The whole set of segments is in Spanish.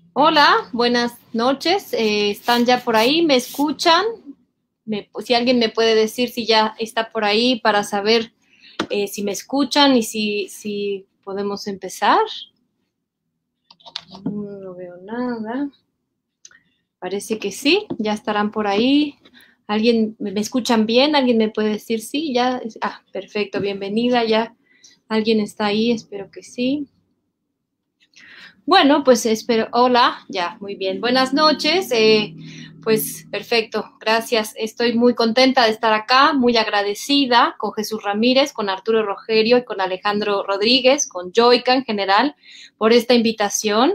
Hola, buenas noches. ¿Están ya por ahí? ¿Me escuchan? Si alguien me puede decir si ya está por ahí para saber si me escuchan y si podemos empezar. No veo nada. Parece que sí, ya estarán por ahí. ¿Alguien me escuchan bien? ¿Alguien me puede decir sí? Ya. Perfecto, bienvenida. Ya alguien está ahí, espero que sí. Bueno, pues espero, hola, ya, muy bien. Buenas noches, pues perfecto, gracias. Estoy muy contenta de estar acá, muy agradecida con Jesús Ramírez, con Arturo Rogerio y con Alejandro Rodríguez, con Joica en general, por esta invitación.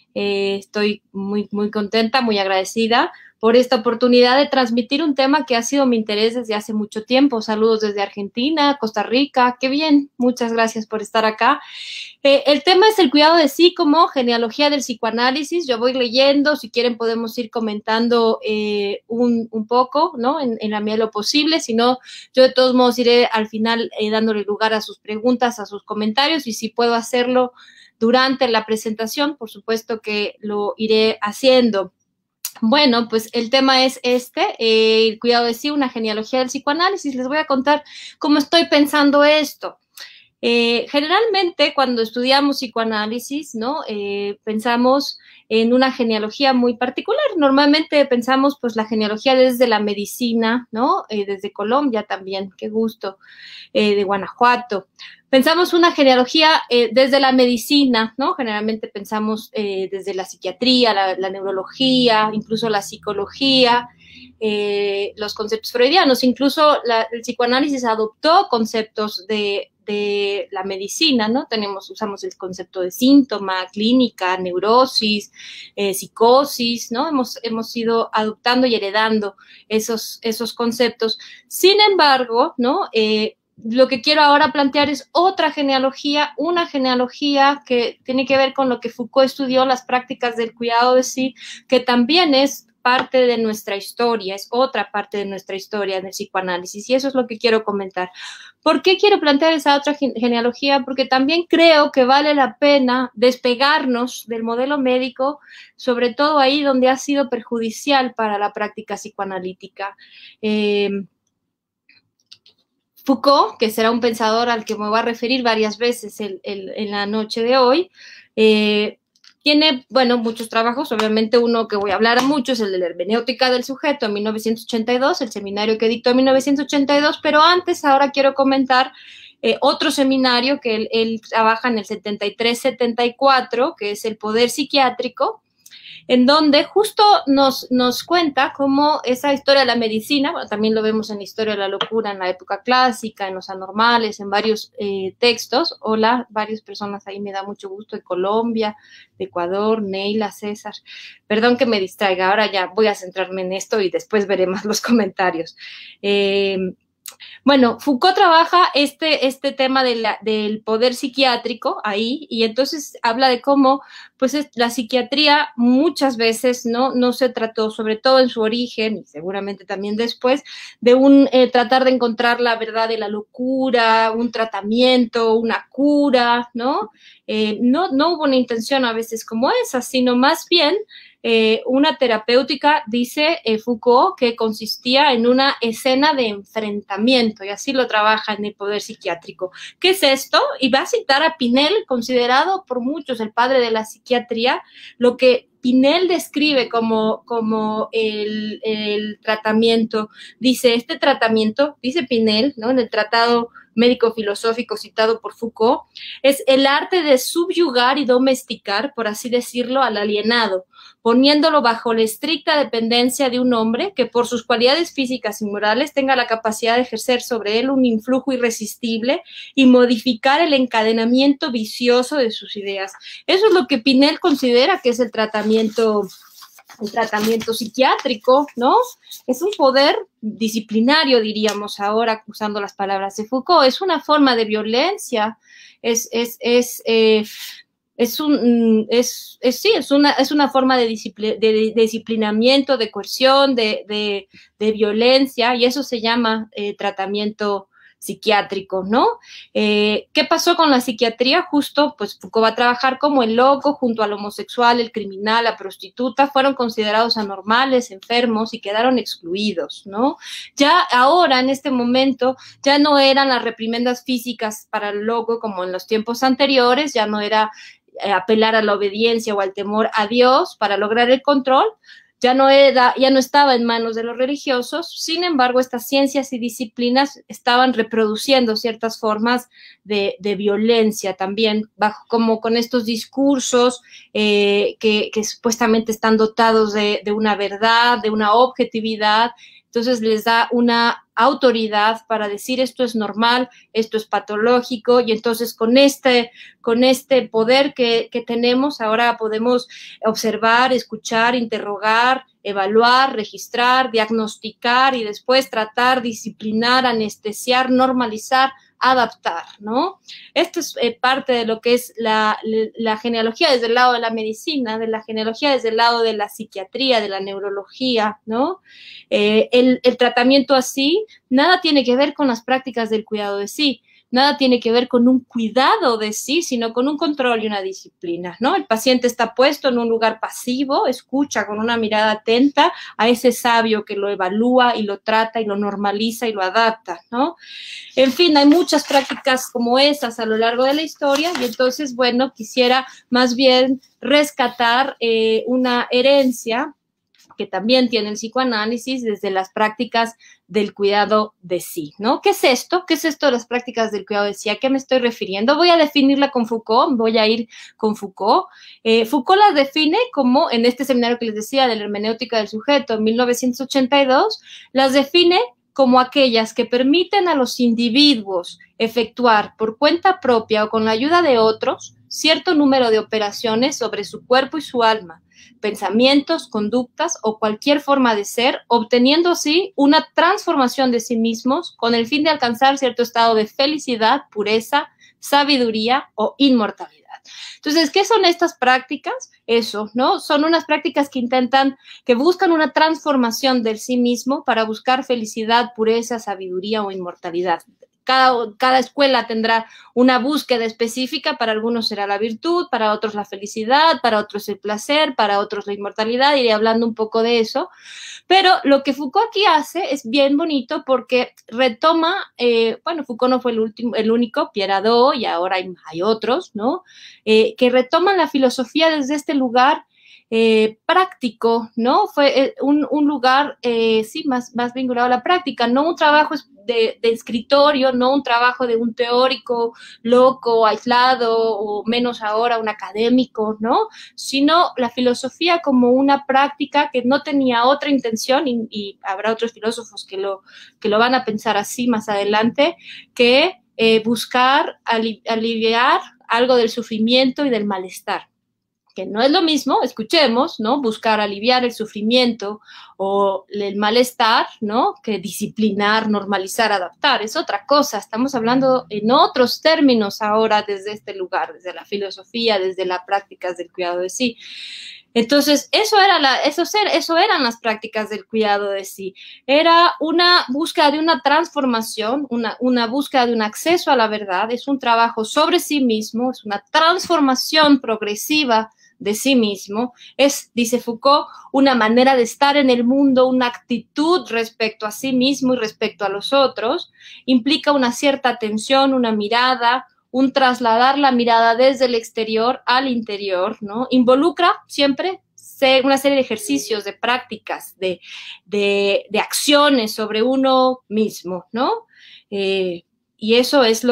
Estoy muy contenta, muy agradecida por esta oportunidad de transmitir un tema que ha sido mi interés desde hace mucho tiempo. Saludos desde Argentina, Costa Rica, qué bien, muchas gracias por estar acá. El tema es el cuidado de sí como genealogía del psicoanálisis. Yo voy leyendo, si quieren podemos ir comentando un poco, ¿no? En la medida de lo posible, si no, yo de todos modos iré al final dándole lugar a sus preguntas, a sus comentarios, y si puedo hacerlo durante la presentación, por supuesto que lo iré haciendo. Bueno, pues el tema es el cuidado de sí, una genealogía del psicoanálisis. Les voy a contar cómo estoy pensando esto. Generalmente cuando estudiamos psicoanálisis, ¿no? Pensamos en una genealogía muy particular. Normalmente pensamos pues la genealogía desde la medicina, ¿no? Desde Colombia también, qué gusto, de Guanajuato. Pensamos una genealogía desde la medicina, ¿no? Generalmente pensamos desde la psiquiatría, la neurología, incluso la psicología, los conceptos freudianos. Incluso el psicoanálisis adoptó conceptos de la medicina, ¿no? Usamos el concepto de síntoma, clínica, neurosis, psicosis, ¿no? Hemos ido adoptando y heredando esos conceptos. Sin embargo, ¿no? Lo que quiero ahora plantear es otra genealogía, una genealogía que tiene que ver con lo que Foucault estudió, las prácticas del cuidado de sí, que también es parte de nuestra historia, es otra parte de nuestra historia en el psicoanálisis, y eso es lo que quiero comentar. ¿Por qué quiero plantear esa otra genealogía? Porque también creo que vale la pena despegarnos del modelo médico, sobre todo ahí donde ha sido perjudicial para la práctica psicoanalítica. Foucault, que será un pensador al que me voy a referir varias veces en la noche de hoy, tiene, bueno, muchos trabajos. Obviamente uno que voy a hablar mucho es el de la hermenéutica del sujeto en 1982, el seminario que dictó en 1982, pero antes ahora quiero comentar otro seminario que él trabaja en el 73-74, que es el poder psiquiátrico, en donde justo nos cuenta cómo esa historia de la medicina, bueno, también lo vemos en la historia de la locura en la época clásica, en los anormales, en varios textos. Hola, varias personas ahí, me da mucho gusto, de Colombia, de Ecuador, Neila, César. Perdón que me distraiga, ahora ya voy a centrarme en esto y después veremos los comentarios. Bueno, Foucault trabaja este tema del poder psiquiátrico ahí, y entonces habla de cómo pues la psiquiatría muchas veces no se trató, sobre todo en su origen y seguramente también después, de tratar de encontrar la verdad de la locura, un tratamiento, una cura, ¿no? No hubo una intención a veces como esa, sino más bien una terapéutica, dice Foucault, que consistía en una escena de enfrentamiento, y así lo trabaja en el poder psiquiátrico. ¿Qué es esto? Y va a citar a Pinel, considerado por muchos el padre de la psiquiatría, lo que Pinel describe como el tratamiento. Dice, este tratamiento, dice Pinel, ¿no? En el tratado médico-filosófico citado por Foucault, es el arte de subyugar y domesticar, por así decirlo, al alienado, poniéndolo bajo la estricta dependencia de un hombre que por sus cualidades físicas y morales tenga la capacidad de ejercer sobre él un influjo irresistible y modificar el encadenamiento vicioso de sus ideas. Eso es lo que Pinel considera que es el tratamiento psiquiátrico, ¿no? Es un poder disciplinario, diríamos ahora, usando las palabras de Foucault. Es una forma de violencia, es una forma de disciplinamiento, de coerción, de violencia, y eso se llama tratamiento psiquiátricos, ¿no? ¿Qué pasó con la psiquiatría? Justo, pues Foucault va a trabajar como el loco junto al homosexual, el criminal, la prostituta, fueron considerados anormales, enfermos y quedaron excluidos, ¿no? Ya ahora, en este momento, ya no eran las reprimendas físicas para el loco como en los tiempos anteriores, ya no era apelar a la obediencia o al temor a Dios para lograr el control, ya no estaba en manos de los religiosos. Sin embargo, estas ciencias y disciplinas estaban reproduciendo ciertas formas de violencia también, como con estos discursos que supuestamente están dotados de una verdad, de una objetividad. Entonces les da una autoridad para decir esto es normal, esto es patológico, y entonces con este poder que tenemos ahora podemos observar, escuchar, interrogar, evaluar, registrar, diagnosticar y después tratar, disciplinar, anestesiar, normalizar, adaptar, ¿no? Esto es parte de lo que es la genealogía desde el lado de la medicina, de la genealogía desde el lado de la psiquiatría, de la neurología, ¿no? El tratamiento así nada tiene que ver con las prácticas del cuidado de sí, nada tiene que ver con un cuidado de sí, sino con un control y una disciplina, ¿no? El paciente está puesto en un lugar pasivo, escucha con una mirada atenta a ese sabio que lo evalúa y lo trata y lo normaliza y lo adapta, ¿no? En fin, hay muchas prácticas como esas a lo largo de la historia y entonces, bueno, quisiera más bien rescatar una herencia que también tiene el psicoanálisis desde las prácticas del cuidado de sí, ¿no? ¿Qué es esto? ¿Qué es esto de las prácticas del cuidado de sí? ¿A qué me estoy refiriendo? Voy a definirla con Foucault, voy a ir con Foucault. Foucault las define como, en este seminario que les decía, de la hermenéutica del sujeto, en 1982, las define como aquellas que permiten a los individuos efectuar por cuenta propia o con la ayuda de otros cierto número de operaciones sobre su cuerpo y su alma, pensamientos, conductas o cualquier forma de ser, obteniendo así una transformación de sí mismos con el fin de alcanzar cierto estado de felicidad, pureza, sabiduría o inmortalidad. Entonces, ¿qué son estas prácticas? Eso, ¿no? Son unas prácticas que buscan una transformación del sí mismo para buscar felicidad, pureza, sabiduría o inmortalidad. Cada escuela tendrá una búsqueda específica, para algunos será la virtud, para otros la felicidad, para otros el placer, para otros la inmortalidad, iré hablando un poco de eso, pero lo que Foucault aquí hace es bien bonito porque retoma, Foucault no fue el único, Pierre Hadot, y ahora hay otros, ¿no? Que retoman la filosofía desde este lugar práctico, ¿no? Fue un lugar, sí, más vinculado a la práctica, no un trabajo de escritorio, no un trabajo de un teórico loco, aislado, o menos ahora un académico, ¿no? Sino la filosofía como una práctica que no tenía otra intención, y habrá otros filósofos que lo van a pensar así más adelante, que buscar aliviar algo del sufrimiento y del malestar, que no es lo mismo, escuchemos, ¿no? Buscar aliviar el sufrimiento o el malestar, ¿no? Que disciplinar, normalizar, adaptar, es otra cosa. Estamos hablando en otros términos ahora desde este lugar, desde la filosofía, desde las prácticas del cuidado de sí. Entonces, eso eran las prácticas del cuidado de sí. Era una búsqueda de una transformación, una búsqueda de un acceso a la verdad, es un trabajo sobre sí mismo, es una transformación progresiva de sí mismo, es, dice Foucault, una manera de estar en el mundo, una actitud respecto a sí mismo y respecto a los otros, implica una cierta atención, una mirada, un trasladar la mirada desde el exterior al interior, ¿no? Involucra siempre una serie de ejercicios, de prácticas, de acciones sobre uno mismo, ¿no? Y eso es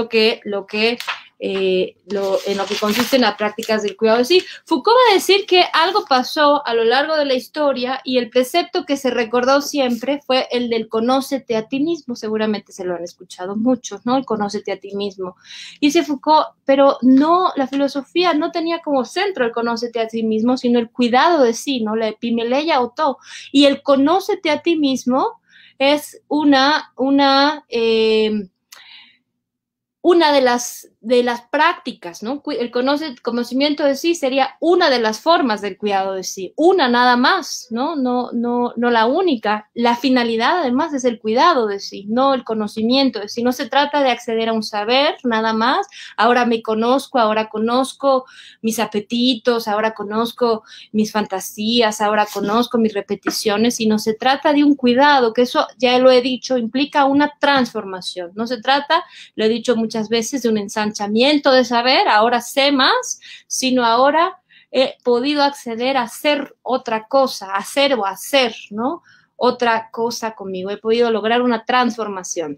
en lo que consisten las prácticas del cuidado de sí. Foucault va a decir que algo pasó a lo largo de la historia y el precepto que se recordó siempre fue el del conócete a ti mismo. Seguramente se lo han escuchado muchos, ¿no? El conócete a ti mismo. Dice Foucault, pero no, la filosofía no tenía como centro el conócete a ti mismo, sino el cuidado de sí, ¿no? La epimeleia auto. Y el conócete a ti mismo es una de las de las prácticas, ¿no? El conocimiento de sí sería una de las formas del cuidado de sí, una nada más, ¿no? No la única. La finalidad, además, es el cuidado de sí, no el conocimiento de sí. No se trata de acceder a un saber, nada más. Ahora me conozco, ahora conozco mis apetitos, ahora conozco mis fantasías, ahora conozco mis repeticiones, sino se trata de un cuidado, que eso, ya lo he dicho, implica una transformación. No se trata, lo he dicho muchas veces, de un ensanchamiento de saber, ahora sé más, sino ahora he podido acceder a hacer otra cosa, hacer o hacer, ¿no? Otra cosa conmigo, he podido lograr una transformación.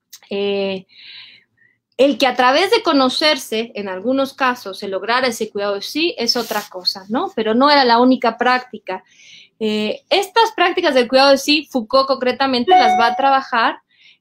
El que a través de conocerse, en algunos casos, se lograra ese cuidado de sí, es otra cosa, ¿no? Pero no era la única práctica. Estas prácticas del cuidado de sí, Foucault concretamente las va a trabajar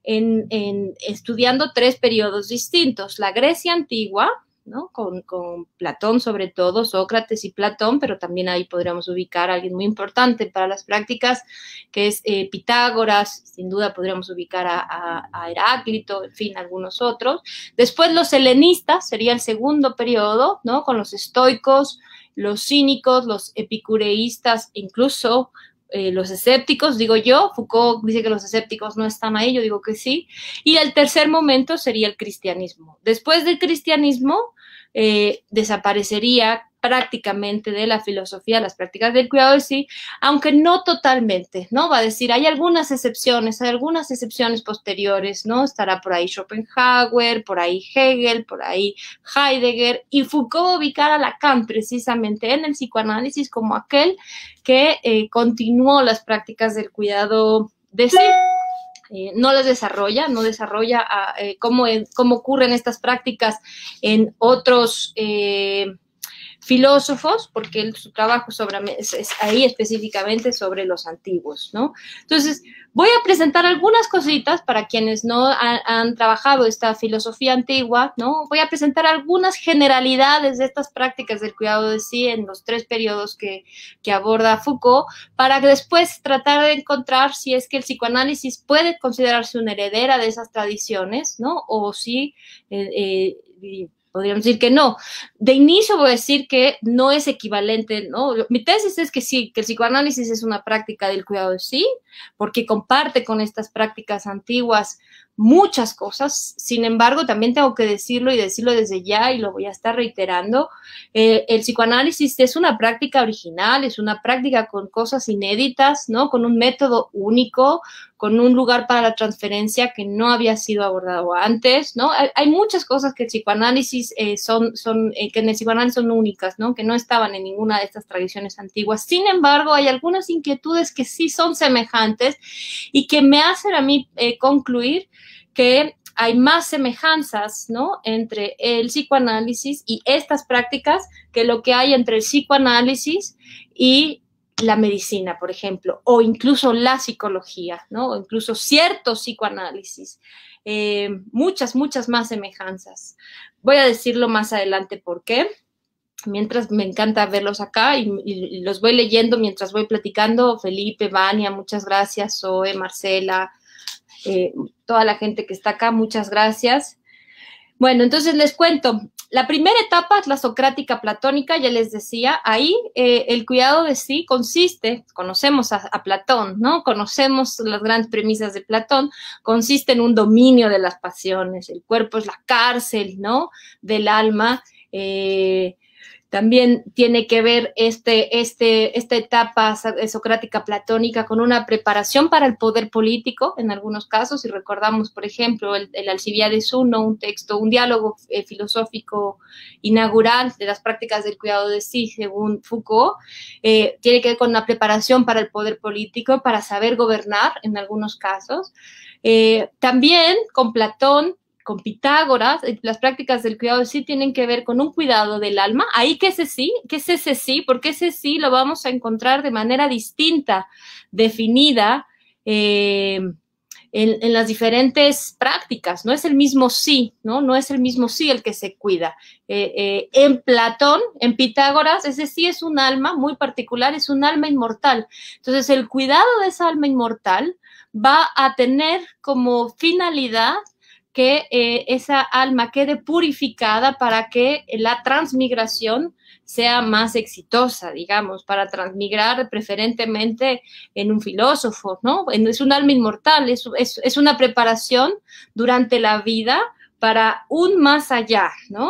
estudiando 3 periodos distintos. La Grecia antigua, ¿no? Con Platón sobre todo, Sócrates y Platón, pero también ahí podríamos ubicar a alguien muy importante para las prácticas, que es Pitágoras, sin duda podríamos ubicar a Heráclito, en fin, algunos otros. Después los helenistas, sería el segundo periodo, ¿no? Con los estoicos, los cínicos, los epicureístas, incluso los escépticos, digo yo. Foucault dice que los escépticos no están ahí, yo digo que sí. Y el tercer momento sería el cristianismo. Después del cristianismo desaparecería prácticamente de la filosofía las prácticas del cuidado de sí, aunque no totalmente, ¿no? Va a decir, hay algunas excepciones posteriores, ¿no? Estará por ahí Schopenhauer, por ahí Hegel, por ahí Heidegger, y Foucault va a ubicar a Lacan precisamente en el psicoanálisis como aquel que continuó las prácticas del cuidado de sí. No las desarrolla, cómo ocurren estas prácticas en otros filósofos, porque su trabajo es ahí específicamente sobre los antiguos, ¿no? Entonces, voy a presentar algunas cositas para quienes no han trabajado esta filosofía antigua, ¿no? Voy a presentar algunas generalidades de estas prácticas del cuidado de sí en los 3 periodos que aborda Foucault, para que después tratar de encontrar si es que el psicoanálisis puede considerarse una heredera de esas tradiciones, ¿no? O si podríamos decir que no. De inicio voy a decir que no es equivalente, ¿no? Mi tesis es que sí, que el psicoanálisis es una práctica del cuidado de sí, porque comparte con estas prácticas antiguas muchas cosas. Sin embargo, también tengo que decirlo y decirlo desde ya, y lo voy a estar reiterando, el psicoanálisis es una práctica original, es una práctica con cosas inéditas, ¿no? Con un método único, con un lugar para la transferencia que no había sido abordado antes, ¿no? Hay muchas cosas que el psicoanálisis que en el psicoanálisis son únicas, ¿no? Que no estaban en ninguna de estas tradiciones antiguas. Sin embargo, hay algunas inquietudes que sí son semejantes y que me hacen a mí concluir que hay más semejanzas, ¿no? Entre el psicoanálisis y estas prácticas que lo que hay entre el psicoanálisis y la medicina, por ejemplo, o incluso la psicología, ¿no? O incluso cierto psicoanálisis. Muchas más semejanzas. Voy a decirlo más adelante por qué. Mientras me encanta verlos acá y los voy leyendo mientras voy platicando. Felipe, Vania, muchas gracias. Zoe, Marcela, toda la gente que está acá, muchas gracias. Bueno, entonces les cuento. La primera etapa es la socrática platónica, ya les decía, ahí el cuidado de sí consiste, conocemos a Platón, ¿no? Conocemos las grandes premisas de Platón, consiste en un dominio de las pasiones, el cuerpo es la cárcel, ¿no? Del alma. También tiene que ver esta etapa socrática platónica con una preparación para el poder político, en algunos casos, y recordamos, por ejemplo, el Alcibiades I, un diálogo filosófico inaugural de las prácticas del cuidado de sí, según Foucault, tiene que ver con la preparación para el poder político, para saber gobernar, en algunos casos. También con Platón, con Pitágoras, las prácticas del cuidado de sí tienen que ver con un cuidado del alma. Ahí, ¿qué es ese sí? Porque ese sí lo vamos a encontrar de manera distinta, definida en las diferentes prácticas. No es el mismo sí, ¿no? No es el mismo sí el que se cuida. En Platón, en Pitágoras, ese sí es un alma muy particular, es un alma inmortal. Entonces, el cuidado de esa alma inmortal va a tener como finalidad que esa alma quede purificada para que la transmigración sea más exitosa, digamos, para transmigrar preferentemente en un filósofo, ¿no? Es un alma inmortal, es una preparación durante la vida para un más allá, ¿no?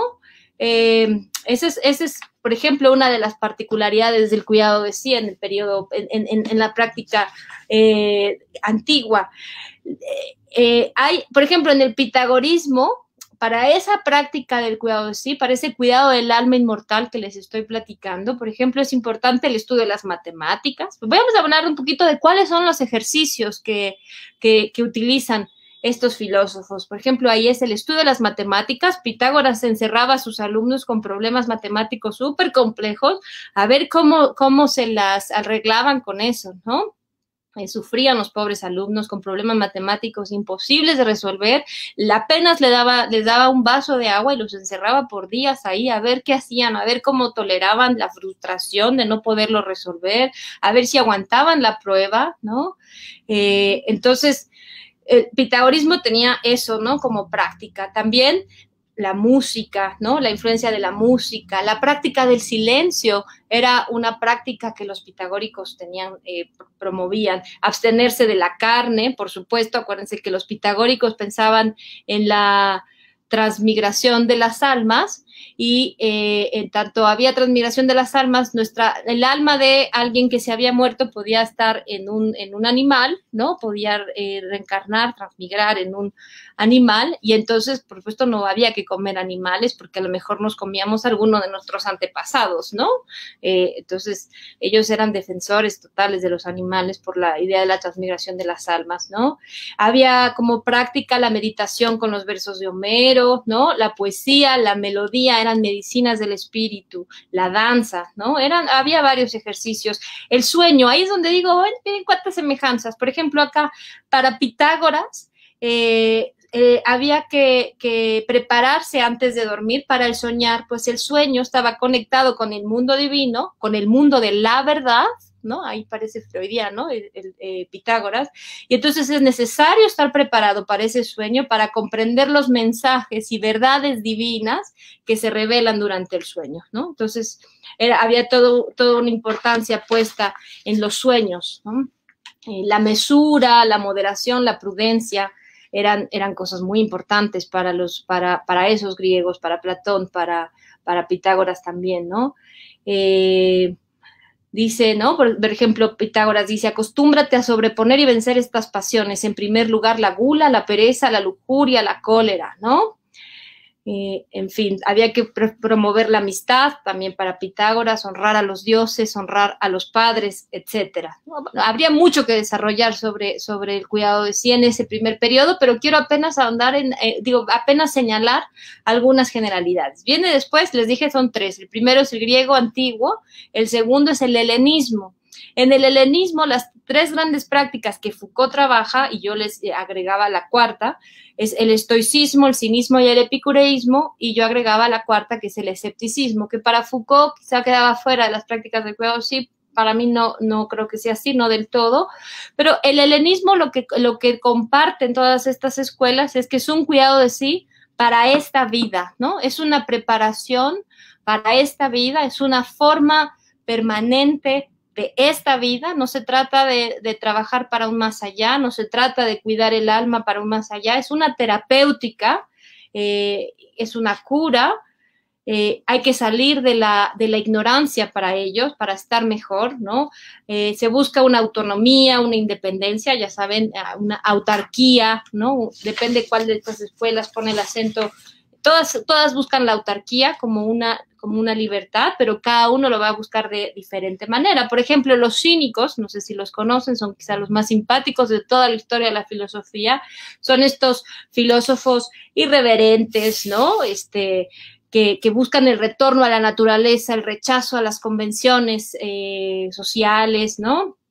Ese es, por ejemplo, una de las particularidades del cuidado de sí en el periodo, en la práctica antigua. Hay, por ejemplo, en el pitagorismo, para esa práctica del cuidado de sí, para ese cuidado del alma inmortal que les estoy platicando, por ejemplo, es importante el estudio de las matemáticas. Vamos a hablar un poquito de cuáles son los ejercicios que utilizan estos filósofos. Por ejemplo, ahí es el estudio de las matemáticas. Pitágoras encerraba a sus alumnos con problemas matemáticos súper complejos, a ver cómo se las arreglaban con eso, ¿no? Sufrían los pobres alumnos con problemas matemáticos imposibles de resolver. Apenas les daba un vaso de agua y los encerraba por días ahí a ver qué hacían, a ver cómo toleraban la frustración de no poderlo resolver, a ver si aguantaban la prueba, ¿no? Entonces, el pitagorismo tenía eso, ¿no? Como práctica. También la música, ¿no? La influencia de la música, la práctica del silencio era una práctica que los pitagóricos promovían. Abstenerse de la carne, por supuesto, acuérdense que los pitagóricos pensaban en la transmigración de las almas y en tanto había transmigración de las almas, el alma de alguien que se había muerto podía estar en un animal, ¿no? Podía reencarnar, transmigrar en un animal y entonces, por supuesto, no había que comer animales porque a lo mejor nos comíamos alguno de nuestros antepasados, ¿no? Entonces, ellos eran defensores totales de los animales por la idea de la transmigración de las almas, ¿no? Había como práctica la meditación con los versos de Homero, ¿no? La poesía, la melodía, eran medicinas del espíritu, la danza, ¿no? Había varios ejercicios. El sueño, ahí es donde digo, miren cuántas semejanzas. Por ejemplo, acá, para Pitágoras, había que prepararse antes de dormir para el soñar, pues el sueño estaba conectado con el mundo divino, con el mundo de la verdad, ¿no? Ahí parece freudiano, Pitágoras, y entonces es necesario estar preparado para ese sueño, para comprender los mensajes y verdades divinas que se revelan durante el sueño, ¿no? Entonces había toda una importancia puesta en los sueños, ¿no? La mesura, la moderación, la prudencia, eran cosas muy importantes para esos griegos, para Platón, para Pitágoras también, ¿no? Dice, ¿no? Por ejemplo, Pitágoras dice, acostúmbrate a sobreponer y vencer estas pasiones. En primer lugar, la gula, la pereza, la lujuria, la cólera, ¿no? En fin, había que promover la amistad también para Pitágoras, honrar a los dioses, honrar a los padres, etcétera. Habría mucho que desarrollar sobre el cuidado de sí en ese primer periodo, pero quiero apenas ahondar apenas señalar algunas generalidades. Viene después, les dije, son tres. El primero es el griego antiguo, el segundo es el helenismo. En el helenismo, las tres grandes prácticas que Foucault trabaja, y yo les agregaba la cuarta, es el estoicismo, el cinismo y el epicureísmo, y yo agregaba la cuarta, que es el escepticismo, que para Foucault quizá quedaba fuera de las prácticas del cuidado, sí, para mí no creo que sea así, no del todo, pero el helenismo lo que comparten todas estas escuelas es que es un cuidado de sí para esta vida, ¿no? Es una preparación para esta vida, es una forma permanente de esta vida, no se trata de trabajar para un más allá, no se trata de cuidar el alma para un más allá, es una terapéutica, es una cura, hay que salir de la ignorancia para ellos, para estar mejor, ¿no? Se busca una autonomía, una independencia, ya saben, una autarquía, ¿no? Depende cuál de estas escuelas pone el acento. Todas buscan la autarquía como una libertad, pero cada uno lo va a buscar de diferente manera. Por ejemplo, los cínicos, no sé si los conocen, son quizá los más simpáticos de toda la historia de la filosofía, son estos filósofos irreverentes, ¿no? Que buscan el retorno a la naturaleza, el rechazo a las convenciones sociales, ¿no?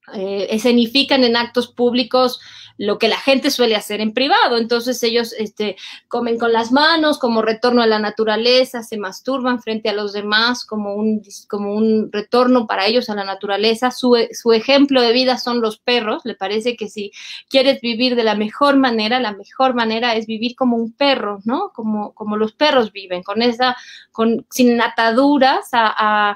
escenifican en actos públicos lo que la gente suele hacer en privado. Entonces ellos comen con las manos como retorno a la naturaleza, se masturban frente a los demás como un retorno para ellos a la naturaleza. Su ejemplo de vida son los perros. Le parece que si quieres vivir de la mejor manera es vivir como un perro, ¿no? Como los perros viven, sin ataduras a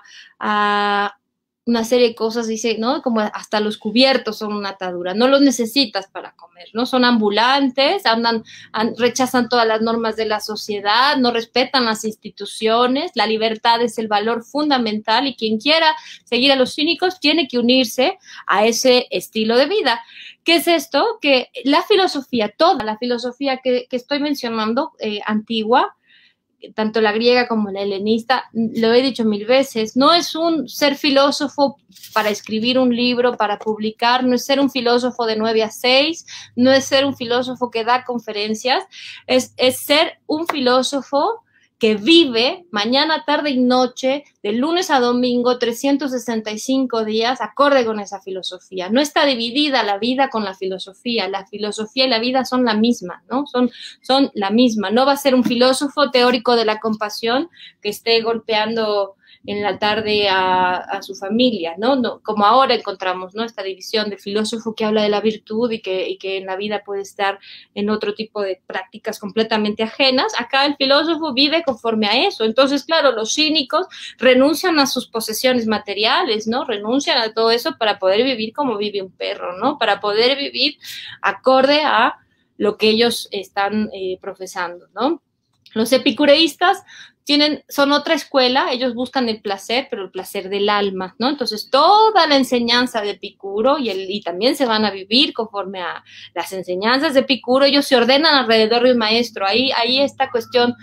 una serie de cosas, dice, ¿no? Como hasta los cubiertos son una atadura, no los necesitas para comer, ¿no? Son ambulantes, rechazan todas las normas de la sociedad, no respetan las instituciones, la libertad es el valor fundamental y quien quiera seguir a los cínicos tiene que unirse a ese estilo de vida. ¿Qué es esto? Que la filosofía, toda la filosofía que estoy mencionando, antigua, tanto la griega como la helenista, lo he dicho 1000 veces, no es un ser filósofo para escribir un libro, para publicar, no es ser un filósofo de 9 a 6, no es ser un filósofo que da conferencias, es ser un filósofo que vive mañana, tarde y noche, de lunes a domingo, 365 días, acorde con esa filosofía. No está dividida la vida con la filosofía y la vida son la misma, ¿no? Son la misma. No va a ser un filósofo teórico de la compasión que esté golpeando en la tarde a su familia, ¿no? No, como ahora encontramos, ¿no? Esta división del filósofo que habla de la virtud y que en la vida puede estar en otro tipo de prácticas completamente ajenas. Acá el filósofo vive conforme a eso. Entonces, claro, los cínicos renuncian a sus posesiones materiales, ¿no? Renuncian a todo eso para poder vivir como vive un perro, ¿no? Para poder vivir acorde a lo que ellos están profesando, ¿no? Los epicureístas son otra escuela, ellos buscan el placer, pero el placer del alma, ¿no? Entonces, toda la enseñanza de Epicuro y también se van a vivir conforme a las enseñanzas de Epicuro, ellos se ordenan alrededor de un maestro. Ahí esta cuestión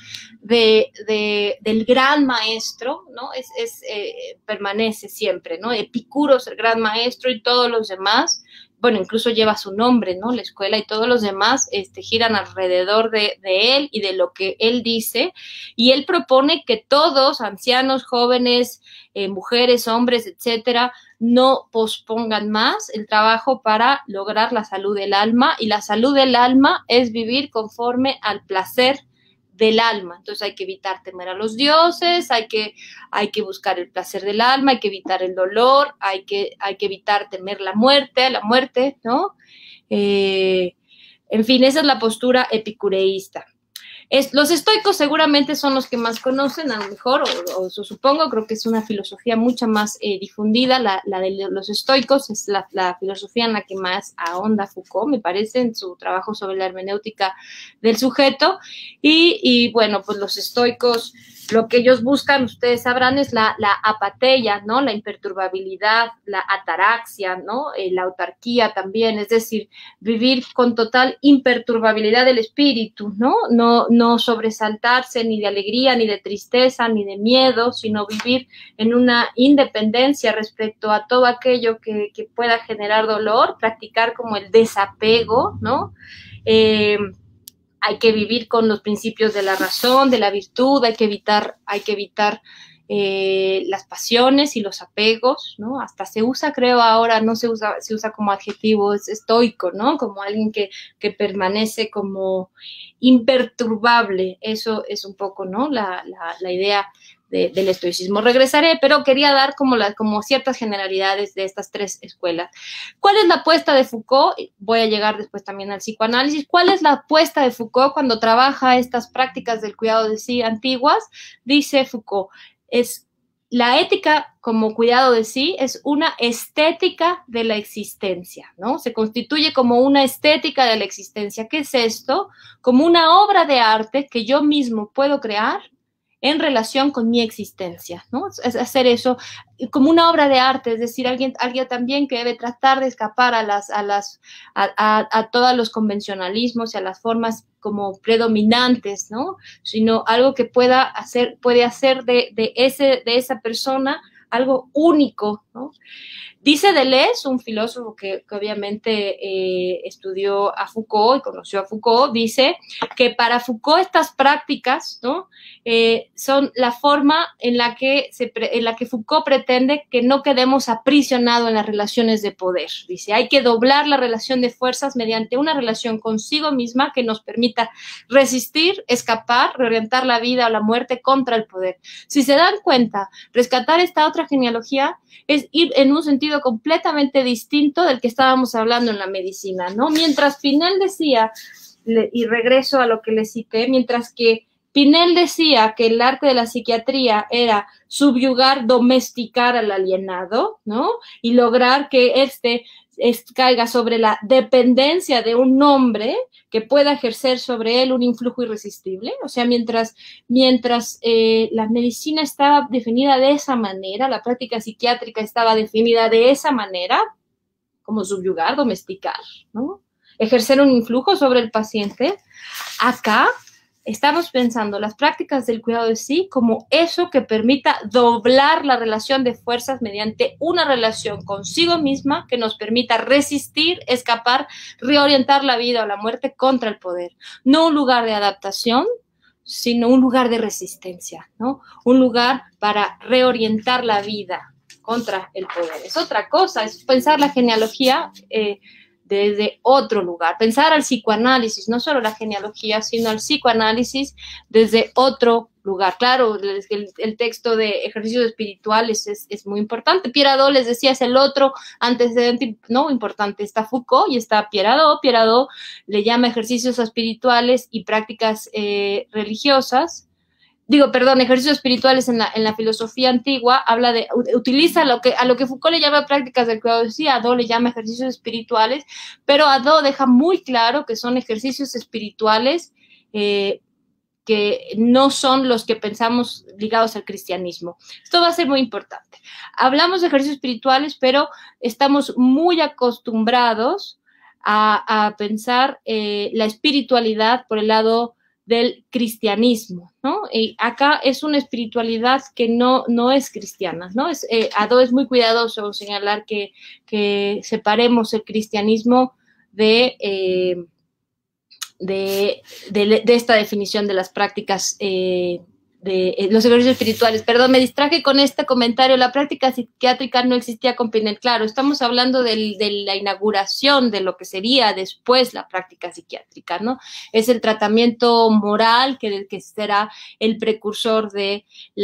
del gran maestro, ¿no? Permanece siempre, ¿no? Epicuro es el gran maestro y todos los demás, bueno, incluso lleva su nombre, ¿no? La escuela y todos los demás giran alrededor de él y de lo que él dice, y él propone que todos, ancianos, jóvenes, mujeres, hombres, etcétera, no pospongan más el trabajo para lograr la salud del alma, y la salud del alma es vivir conforme al placer del alma. Entonces hay que evitar temer a los dioses, hay que buscar el placer del alma, hay que evitar el dolor, hay que evitar temer la muerte, ¿no? En fin, esa es la postura epicureísta. Los estoicos seguramente son los que más conocen, a lo mejor, o supongo, creo que es una filosofía mucho más difundida, la de los estoicos, es la filosofía en la que más ahonda Foucault, me parece, en su trabajo sobre la hermenéutica del sujeto, y bueno, pues los estoicos, lo que ellos buscan, ustedes sabrán, es la apateia, ¿no? La imperturbabilidad, la ataraxia, ¿no? La autarquía también, es decir, vivir con total imperturbabilidad del espíritu, ¿no? No sobresaltarse ni de alegría, ni de tristeza, ni de miedo, sino vivir en una independencia respecto a todo aquello que pueda generar dolor, practicar como el desapego, ¿no? Hay que vivir con los principios de la razón, de la virtud, hay que evitar las pasiones y los apegos, ¿no? Hasta se usa, creo ahora, no se usa como adjetivo, es estoico, ¿no? Como alguien que permanece como imperturbable. Eso es un poco, ¿no? La idea del estoicismo. Regresaré, pero quería dar como ciertas generalidades de estas tres escuelas. ¿Cuál es la apuesta de Foucault? Voy a llegar después también al psicoanálisis. ¿Cuál es la apuesta de Foucault cuando trabaja estas prácticas del cuidado de sí antiguas? Dice Foucault, es la ética como cuidado de sí es una estética de la existencia, ¿no? Se constituye como una estética de la existencia. ¿Qué es esto? Como una obra de arte que yo mismo puedo crear en relación con mi existencia, ¿no? Es hacer eso como una obra de arte, es decir, alguien también que debe tratar de escapar a todos los convencionalismos y a las formas como predominantes, ¿no? Sino algo que puede hacer de esa persona algo único, ¿no? ¿no? Dice Deleuze, un filósofo que obviamente estudió a Foucault y conoció a Foucault, dice que para Foucault estas prácticas, ¿no? Son la forma en la que Foucault pretende que no quedemos aprisionados en las relaciones de poder. Dice, hay que doblar la relación de fuerzas mediante una relación consigo misma que nos permita resistir, escapar, reorientar la vida o la muerte contra el poder. Si se dan cuenta, rescatar esta otra genealogía es ir en un sentido completamente distinto del que estábamos hablando en la medicina, ¿no? Mientras Pinel decía, y regreso a lo que le cité, mientras que Pinel decía que el arte de la psiquiatría era subyugar, domesticar al alienado, ¿no? Y lograr que caiga sobre la dependencia de un hombre que pueda ejercer sobre él un influjo irresistible. O sea, mientras la medicina estaba definida de esa manera, la práctica psiquiátrica estaba definida de esa manera, como subyugar, domesticar, ¿no? Ejercer un influjo sobre el paciente. Acá estamos pensando las prácticas del cuidado de sí como eso que permita doblar la relación de fuerzas mediante una relación consigo misma que nos permita resistir, escapar, reorientar la vida o la muerte contra el poder. No un lugar de adaptación, sino un lugar de resistencia, ¿no? Un lugar para reorientar la vida contra el poder. Es otra cosa, es pensar la genealogía desde otro lugar, pensar al psicoanálisis, no solo la genealogía, sino al psicoanálisis desde otro lugar. Claro, el texto de ejercicios espirituales es muy importante. Pierre Hadot, les decía, es el otro antecedente, no importante. Está Foucault y está Pierre Hadot. Pierre Hadot le llama ejercicios espirituales y prácticas religiosas. Ejercicios espirituales en la filosofía antigua, habla de, utiliza a lo que Foucault le llama prácticas del cuidado de sí, Hadot le llama ejercicios espirituales, pero Hadot deja muy claro que son ejercicios espirituales que no son los que pensamos ligados al cristianismo. Esto va a ser muy importante. Hablamos de ejercicios espirituales, pero estamos muy acostumbrados a pensar la espiritualidad por el lado del cristianismo, ¿no? Y acá es una espiritualidad que no es cristiana, ¿no? Hadot es muy cuidadoso en señalar que separemos el cristianismo de esta definición de las prácticas de los ejercicios espirituales. Perdón, me distraje con este comentario. La práctica psiquiátrica no existía con Pinel. Claro, estamos hablando de la inauguración de lo que sería después la práctica psiquiátrica, ¿no? Es el tratamiento moral que será el precursor de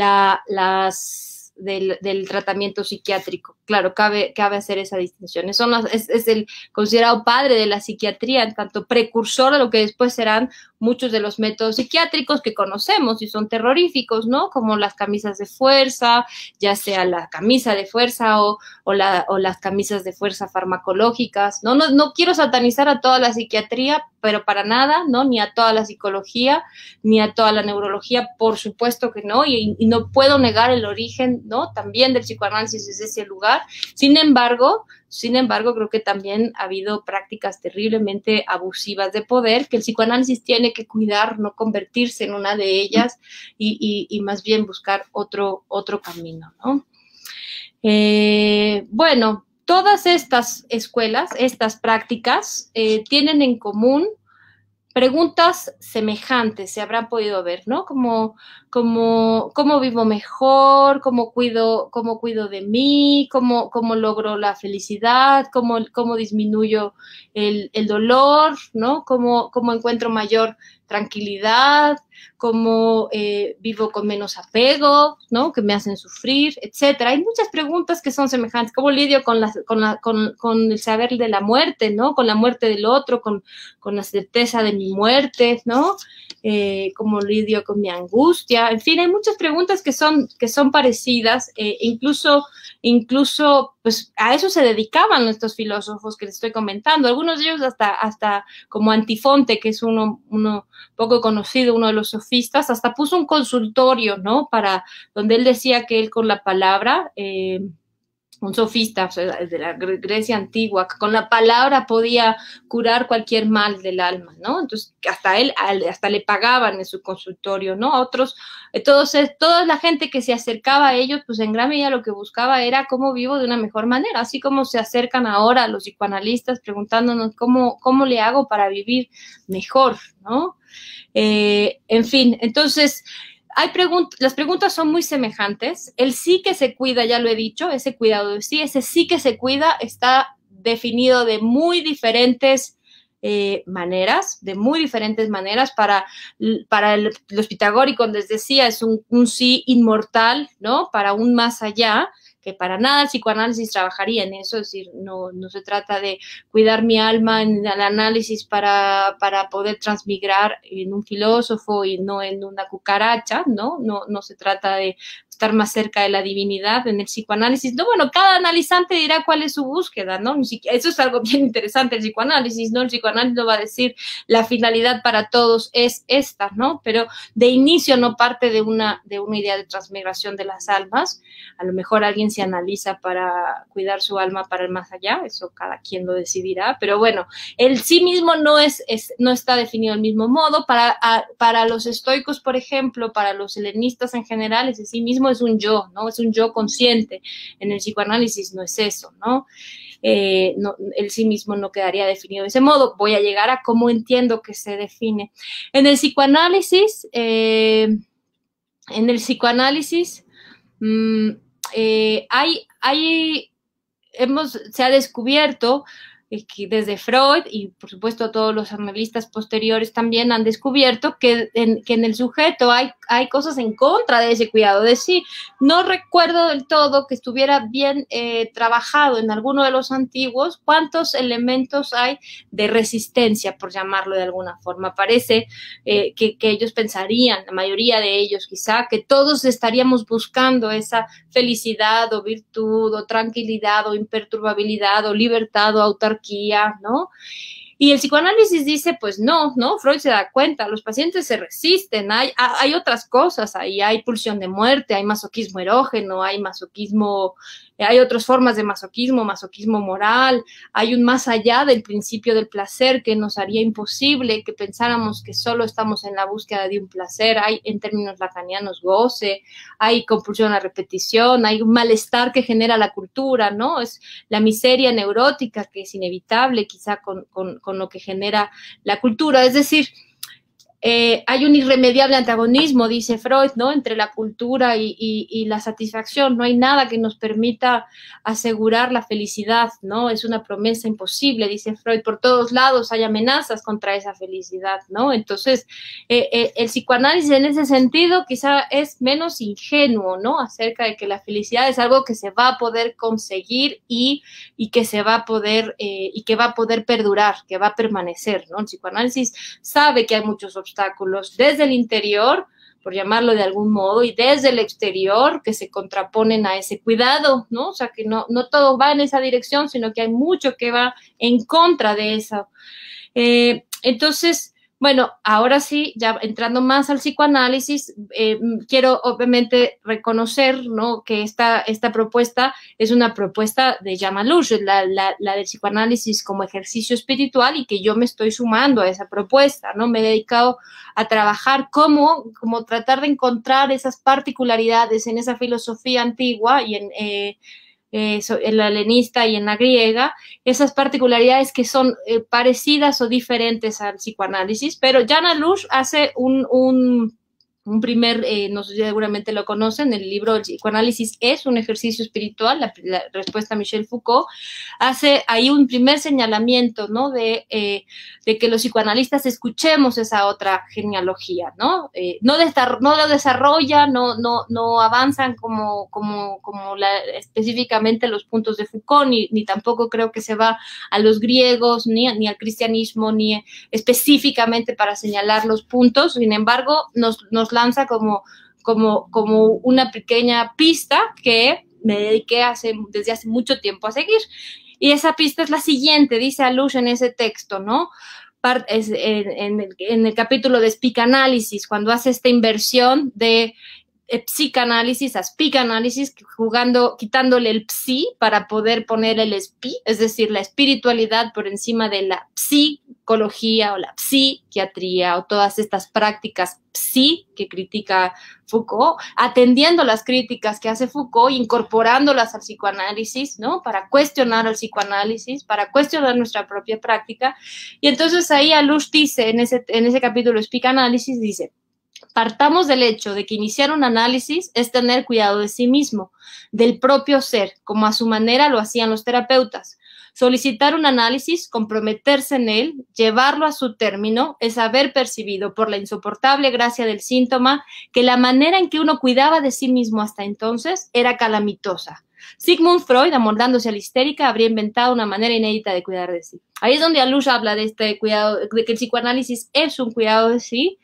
del tratamiento psiquiátrico. Claro, cabe hacer esa distinción. Es el considerado padre de la psiquiatría, en tanto precursor de lo que después serán muchos de los métodos psiquiátricos que conocemos y son terroríficos, ¿no? Como las camisas de fuerza, ya sea la camisa de fuerza o las camisas de fuerza farmacológicas. No quiero satanizar a toda la psiquiatría, pero para nada, ¿no? Ni a toda la psicología, ni a toda la neurología, por supuesto que no, y no puedo negar el origen, ¿no? También del psicoanálisis desde ese lugar. Sin embargo, creo que también ha habido prácticas terriblemente abusivas de poder que el psicoanálisis tiene que cuidar, no convertirse en una de ellas y más bien buscar otro camino, ¿no? Bueno, todas estas escuelas, estas prácticas, tienen en común preguntas semejantes, se habrán podido ver, ¿no? Como cómo vivo mejor, cómo cuido de mí, cómo logro la felicidad, cómo disminuyo el dolor, ¿no? Cómo encuentro mayor tranquilidad, cómo vivo con menos apego, ¿no? Que me hacen sufrir, etcétera. Hay muchas preguntas que son semejantes. ¿Cómo lidio con el saber de la muerte, ¿no? Con la muerte del otro, con la certeza de mi muerte, ¿no? Cómo lidio con mi angustia. En fin, hay muchas preguntas que son parecidas, incluso pues a eso se dedicaban nuestros filósofos que les estoy comentando. Algunos de ellos hasta como Antifonte, que es uno poco conocido, uno de los sofistas, hasta puso un consultorio, ¿no? Donde él decía que él con la palabra un sofista, o sea, de la Grecia antigua, que con la palabra podía curar cualquier mal del alma, ¿no? Entonces, hasta le pagaban en su consultorio, ¿no? A otros, toda la gente que se acercaba a ellos, pues en gran medida lo que buscaba era cómo vivo de una mejor manera, así como se acercan ahora a los psicoanalistas preguntándonos cómo le hago para vivir mejor, ¿no? En fin, entonces, las preguntas son muy semejantes. El sí que se cuida, ya lo he dicho, ese cuidado de sí, ese sí que se cuida está definido de muy diferentes maneras. Los pitagóricos les decía, es un sí inmortal, ¿no? Para un más allá, que para nada el psicoanálisis trabajaría en eso, es decir, no se trata de cuidar mi alma en el análisis para poder transmigrar en un filósofo y no en una cucaracha, ¿no? No se trata de estar más cerca de la divinidad en el psicoanálisis. No, bueno, cada analizante dirá cuál es su búsqueda, ¿no? Eso es algo bien interesante, el psicoanálisis, ¿no? El psicoanálisis no va a decir la finalidad para todos es esta, ¿no? Pero de inicio no parte de una idea de transmigración de las almas. A lo mejor alguien se analiza para cuidar su alma para el más allá, eso cada quien lo decidirá, pero bueno, el sí mismo no está definido del mismo modo. Para los estoicos, por ejemplo, para los helenistas en general, ese sí mismo es un yo, ¿no? Es un yo consciente. En el psicoanálisis no es eso, ¿no? El sí mismo no quedaría definido de ese modo. Voy a llegar a cómo entiendo que se define. En el psicoanálisis, se ha descubierto que desde Freud y por supuesto todos los analistas posteriores también han descubierto que en el sujeto hay cosas en contra de ese cuidado de sí. No recuerdo del todo que estuviera bien trabajado en alguno de los antiguos cuántos elementos hay de resistencia, por llamarlo de alguna forma. Parece que ellos pensarían, la mayoría de ellos quizá, que todos estaríamos buscando esa felicidad o virtud o tranquilidad o imperturbabilidad o libertad o autarquía, ¿no? Y el psicoanálisis dice, pues no, Freud se da cuenta, los pacientes se resisten, hay otras cosas ahí, hay pulsión de muerte, hay masoquismo erógeno, hay otras formas de masoquismo moral, hay un más allá del principio del placer que nos haría imposible que pensáramos que solo estamos en la búsqueda de un placer, hay en términos lacanianos goce, hay compulsión a la repetición, hay un malestar que genera la cultura, ¿no? Es la miseria neurótica que es inevitable quizá con lo que genera la cultura, es decir, hay un irremediable antagonismo, dice Freud, ¿no? Entre la cultura y la satisfacción. No hay nada que nos permita asegurar la felicidad, ¿no? Es una promesa imposible, dice Freud. Por todos lados hay amenazas contra esa felicidad, ¿no? Entonces, el psicoanálisis en ese sentido quizá es menos ingenuo, ¿no? Acerca de que la felicidad es algo que se va a poder conseguir y que se va a poder, y que va a poder perdurar, que va a permanecer, ¿no? El psicoanálisis sabe que hay muchos obstáculos desde el interior, por llamarlo de algún modo, y desde el exterior que se contraponen a ese cuidado, ¿no? O sea, que no todo va en esa dirección, sino que hay mucho que va en contra de eso. Entonces, bueno, ahora sí, ya entrando más al psicoanálisis, quiero obviamente reconocer, ¿no? Que esta propuesta es una propuesta de Jan Maluch, la del psicoanálisis como ejercicio espiritual, y que yo me estoy sumando a esa propuesta, ¿no? Me he dedicado a trabajar como tratar de encontrar esas particularidades en esa filosofía antigua y en la helenista y en la griega, esas particularidades que son parecidas o diferentes al psicoanálisis, pero Jan Maluch hace un primer, no sé si seguramente lo conocen, el libro El psicoanálisis es un ejercicio espiritual, la respuesta a Michel Foucault, hace ahí un primer señalamiento, ¿no? De que los psicoanalistas escuchemos esa otra genealogía, ¿no? No lo desarrollan, no avanzan como específicamente los puntos de Foucault, ni tampoco creo que se va a los griegos, ni al cristianismo, ni específicamente para señalar los puntos. Sin embargo, nos lanza como una pequeña pista que me dediqué desde hace mucho tiempo a seguir. Y esa pista es la siguiente, dice Maluch en ese texto, ¿no? En el capítulo de Speak Analysis, cuando hace esta inversión de psicanálisis a psicanálisis, quitándole el psi para poder poner el spi, es decir, la espiritualidad por encima de la psicología o la psiquiatría o todas estas prácticas psi que critica Foucault, atendiendo las críticas que hace Foucault, incorporándolas al psicoanálisis, ¿no? Para cuestionar al psicoanálisis, para cuestionar nuestra propia práctica. Y entonces ahí Alush dice, en ese capítulo de psicoanálisis, dice: partamos del hecho de que iniciar un análisis es tener cuidado de sí mismo, del propio ser, como a su manera lo hacían los terapeutas. Solicitar un análisis, comprometerse en él, llevarlo a su término, es haber percibido por la insoportable gracia del síntoma que la manera en que uno cuidaba de sí mismo hasta entonces era calamitosa. Sigmund Freud, amoldándose a la histérica, habría inventado una manera inédita de cuidar de sí. Ahí es donde Alush habla de este cuidado, de que el psicoanálisis es un cuidado de sí,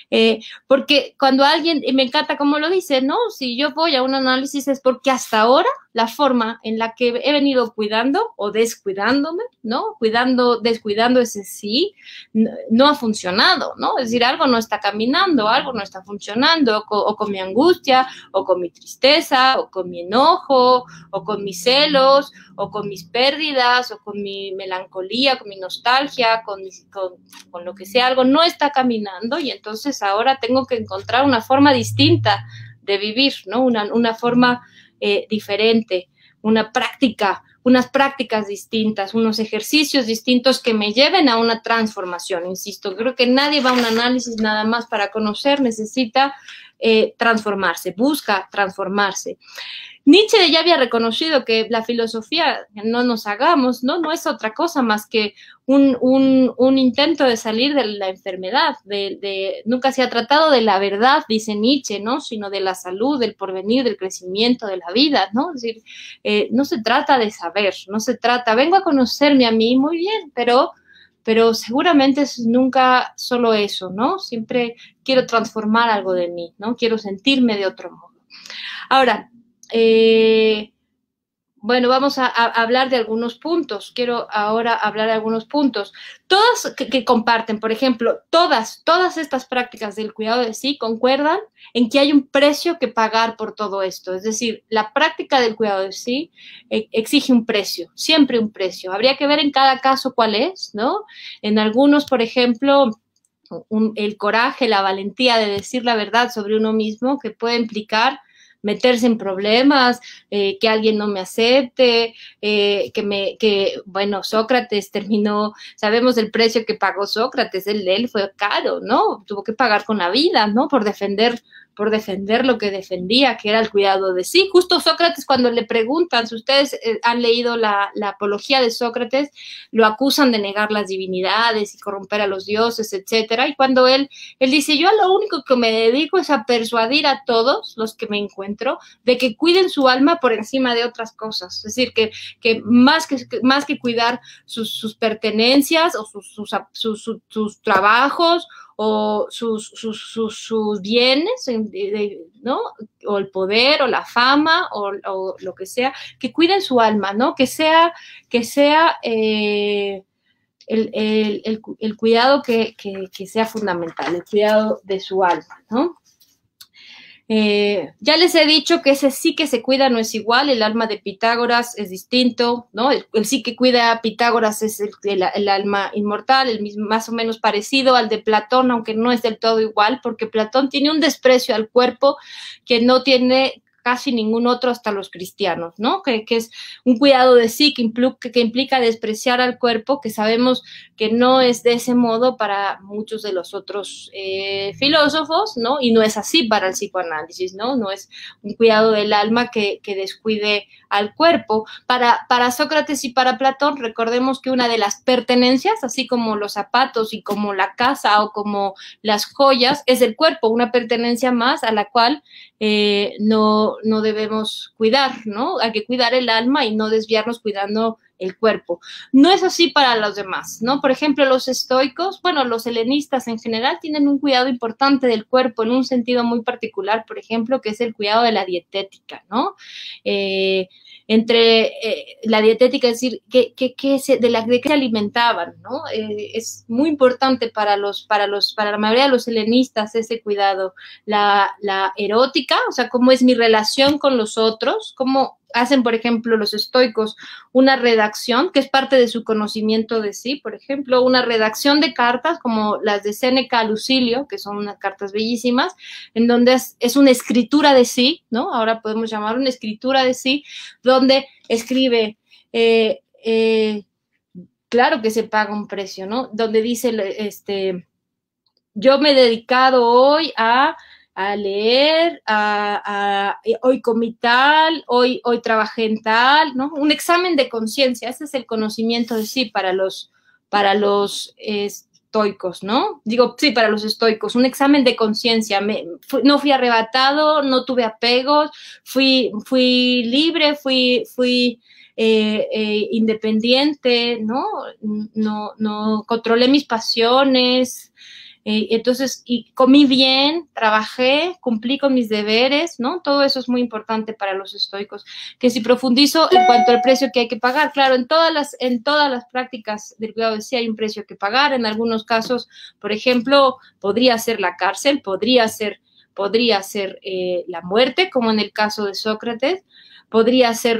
porque cuando alguien, y me encanta cómo lo dice, ¿no? Si yo voy a un análisis es porque hasta ahora la forma en la que he venido cuidando o descuidándome, ¿no? Descuidando ese sí, no ha funcionado, ¿no? Es decir, algo no está caminando, algo no está funcionando, o con mi angustia, o con mi tristeza, o con mi enojo, o con mis celos, o con mis pérdidas, o con mi melancolía, con mi nostalgia, con lo que sea, algo no está caminando y entonces ahora tengo que encontrar una forma distinta de vivir, ¿no? Una forma diferente, unas prácticas distintas, unos ejercicios distintos que me lleven a una transformación, insisto. Creo que nadie va a un análisis nada más para conocer, necesita transformarse, busca transformarse. Nietzsche ya había reconocido que la filosofía, no nos hagamos, no es otra cosa más que un intento de salir de la enfermedad, nunca se ha tratado de la verdad, dice Nietzsche, ¿no? Sino de la salud, del porvenir, del crecimiento de la vida, ¿no? Es decir, no se trata de saber, vengo a conocerme a mí, muy bien, pero seguramente es nunca solo eso, ¿no? Siempre quiero transformar algo de mí, ¿no? Quiero sentirme de otro modo. Ahora, bueno, vamos a hablar de algunos puntos. Quiero ahora hablar de algunos puntos. Todas que comparten, por ejemplo, todas estas prácticas del cuidado de sí concuerdan en que hay un precio que pagar por todo esto. Es decir, la práctica del cuidado de sí exige un precio, siempre un precio. Habría que ver en cada caso cuál es, ¿no? En algunos, por ejemplo, el coraje, la valentía de decir la verdad sobre uno mismo, que puede implicar meterse en problemas, que alguien no me acepte, bueno, Sócrates terminó, sabemos el precio que pagó Sócrates, él fue caro, ¿no? Tuvo que pagar con la vida, ¿no? Por defender lo que defendía, que era el cuidado de sí. Justo Sócrates, cuando le preguntan, si ustedes han leído la apología de Sócrates, lo acusan de negar las divinidades y corromper a los dioses, etcétera, y cuando él dice, yo a lo único que me dedico es a persuadir a todos los que me encuentro de que cuiden su alma por encima de otras cosas, es decir, que más que cuidar sus pertenencias o sus trabajos o sus bienes, ¿no? O el poder, o la fama, o lo que sea, que cuiden su alma, ¿no? Que sea el cuidado que sea fundamental, el cuidado de su alma, ¿no? Ya les he dicho que ese sí que se cuida no es igual, el alma de Pitágoras es distinto, ¿no? El sí que cuida a Pitágoras es el alma inmortal, el mismo, más o menos parecido al de Platón, aunque no es del todo igual, porque Platón tiene un desprecio al cuerpo que no tiene casi ningún otro, hasta los cristianos, ¿no? Que es un cuidado de sí que implica despreciar al cuerpo, que sabemos que no es de ese modo para muchos de los otros filósofos, ¿no? Y no es así para el psicoanálisis, ¿no? No es un cuidado del alma que descuide al cuerpo. Para Sócrates y para Platón, recordemos que una de las pertenencias, así como los zapatos y como la casa o como las joyas, es el cuerpo, una pertenencia más a la cual no debemos cuidar, ¿no? Hay que cuidar el alma y no desviarnos cuidando el cuerpo. No es así para los demás, ¿no? Por ejemplo, los estoicos, bueno, los helenistas en general tienen un cuidado importante del cuerpo en un sentido muy particular, por ejemplo, que es el cuidado de la dietética, ¿no? la dietética, es decir, de qué se alimentaban, ¿no? Es muy importante para la mayoría de los helenistas ese cuidado. La erótica, o sea, cómo es mi relación con los otros, cómo hacen, por ejemplo, los estoicos una redacción, que es parte de su conocimiento de sí, por ejemplo, una redacción de cartas como las de Séneca a Lucilio, que son unas cartas bellísimas, en donde es una escritura de sí, ¿no? Ahora podemos llamar una escritura de sí, donde escribe, claro que se paga un precio, ¿no? Donde dice, yo me he dedicado hoy a leer, hoy comí tal, hoy trabajé en tal, ¿no? Un examen de conciencia, ese es el conocimiento de sí para los estoicos, ¿no? Digo, sí, para los estoicos, un examen de conciencia. No fui arrebatado, no tuve apegos, fui libre, fui independiente, ¿no? No controlé mis pasiones. Entonces, y comí bien, trabajé, cumplí con mis deberes, ¿no? Todo eso es muy importante para los estoicos. Que si profundizo en cuanto al precio que hay que pagar, claro, en todas las prácticas del cuidado de sí hay un precio que pagar. En algunos casos, por ejemplo, podría ser la cárcel, podría ser la muerte, como en el caso de Sócrates. Podría ser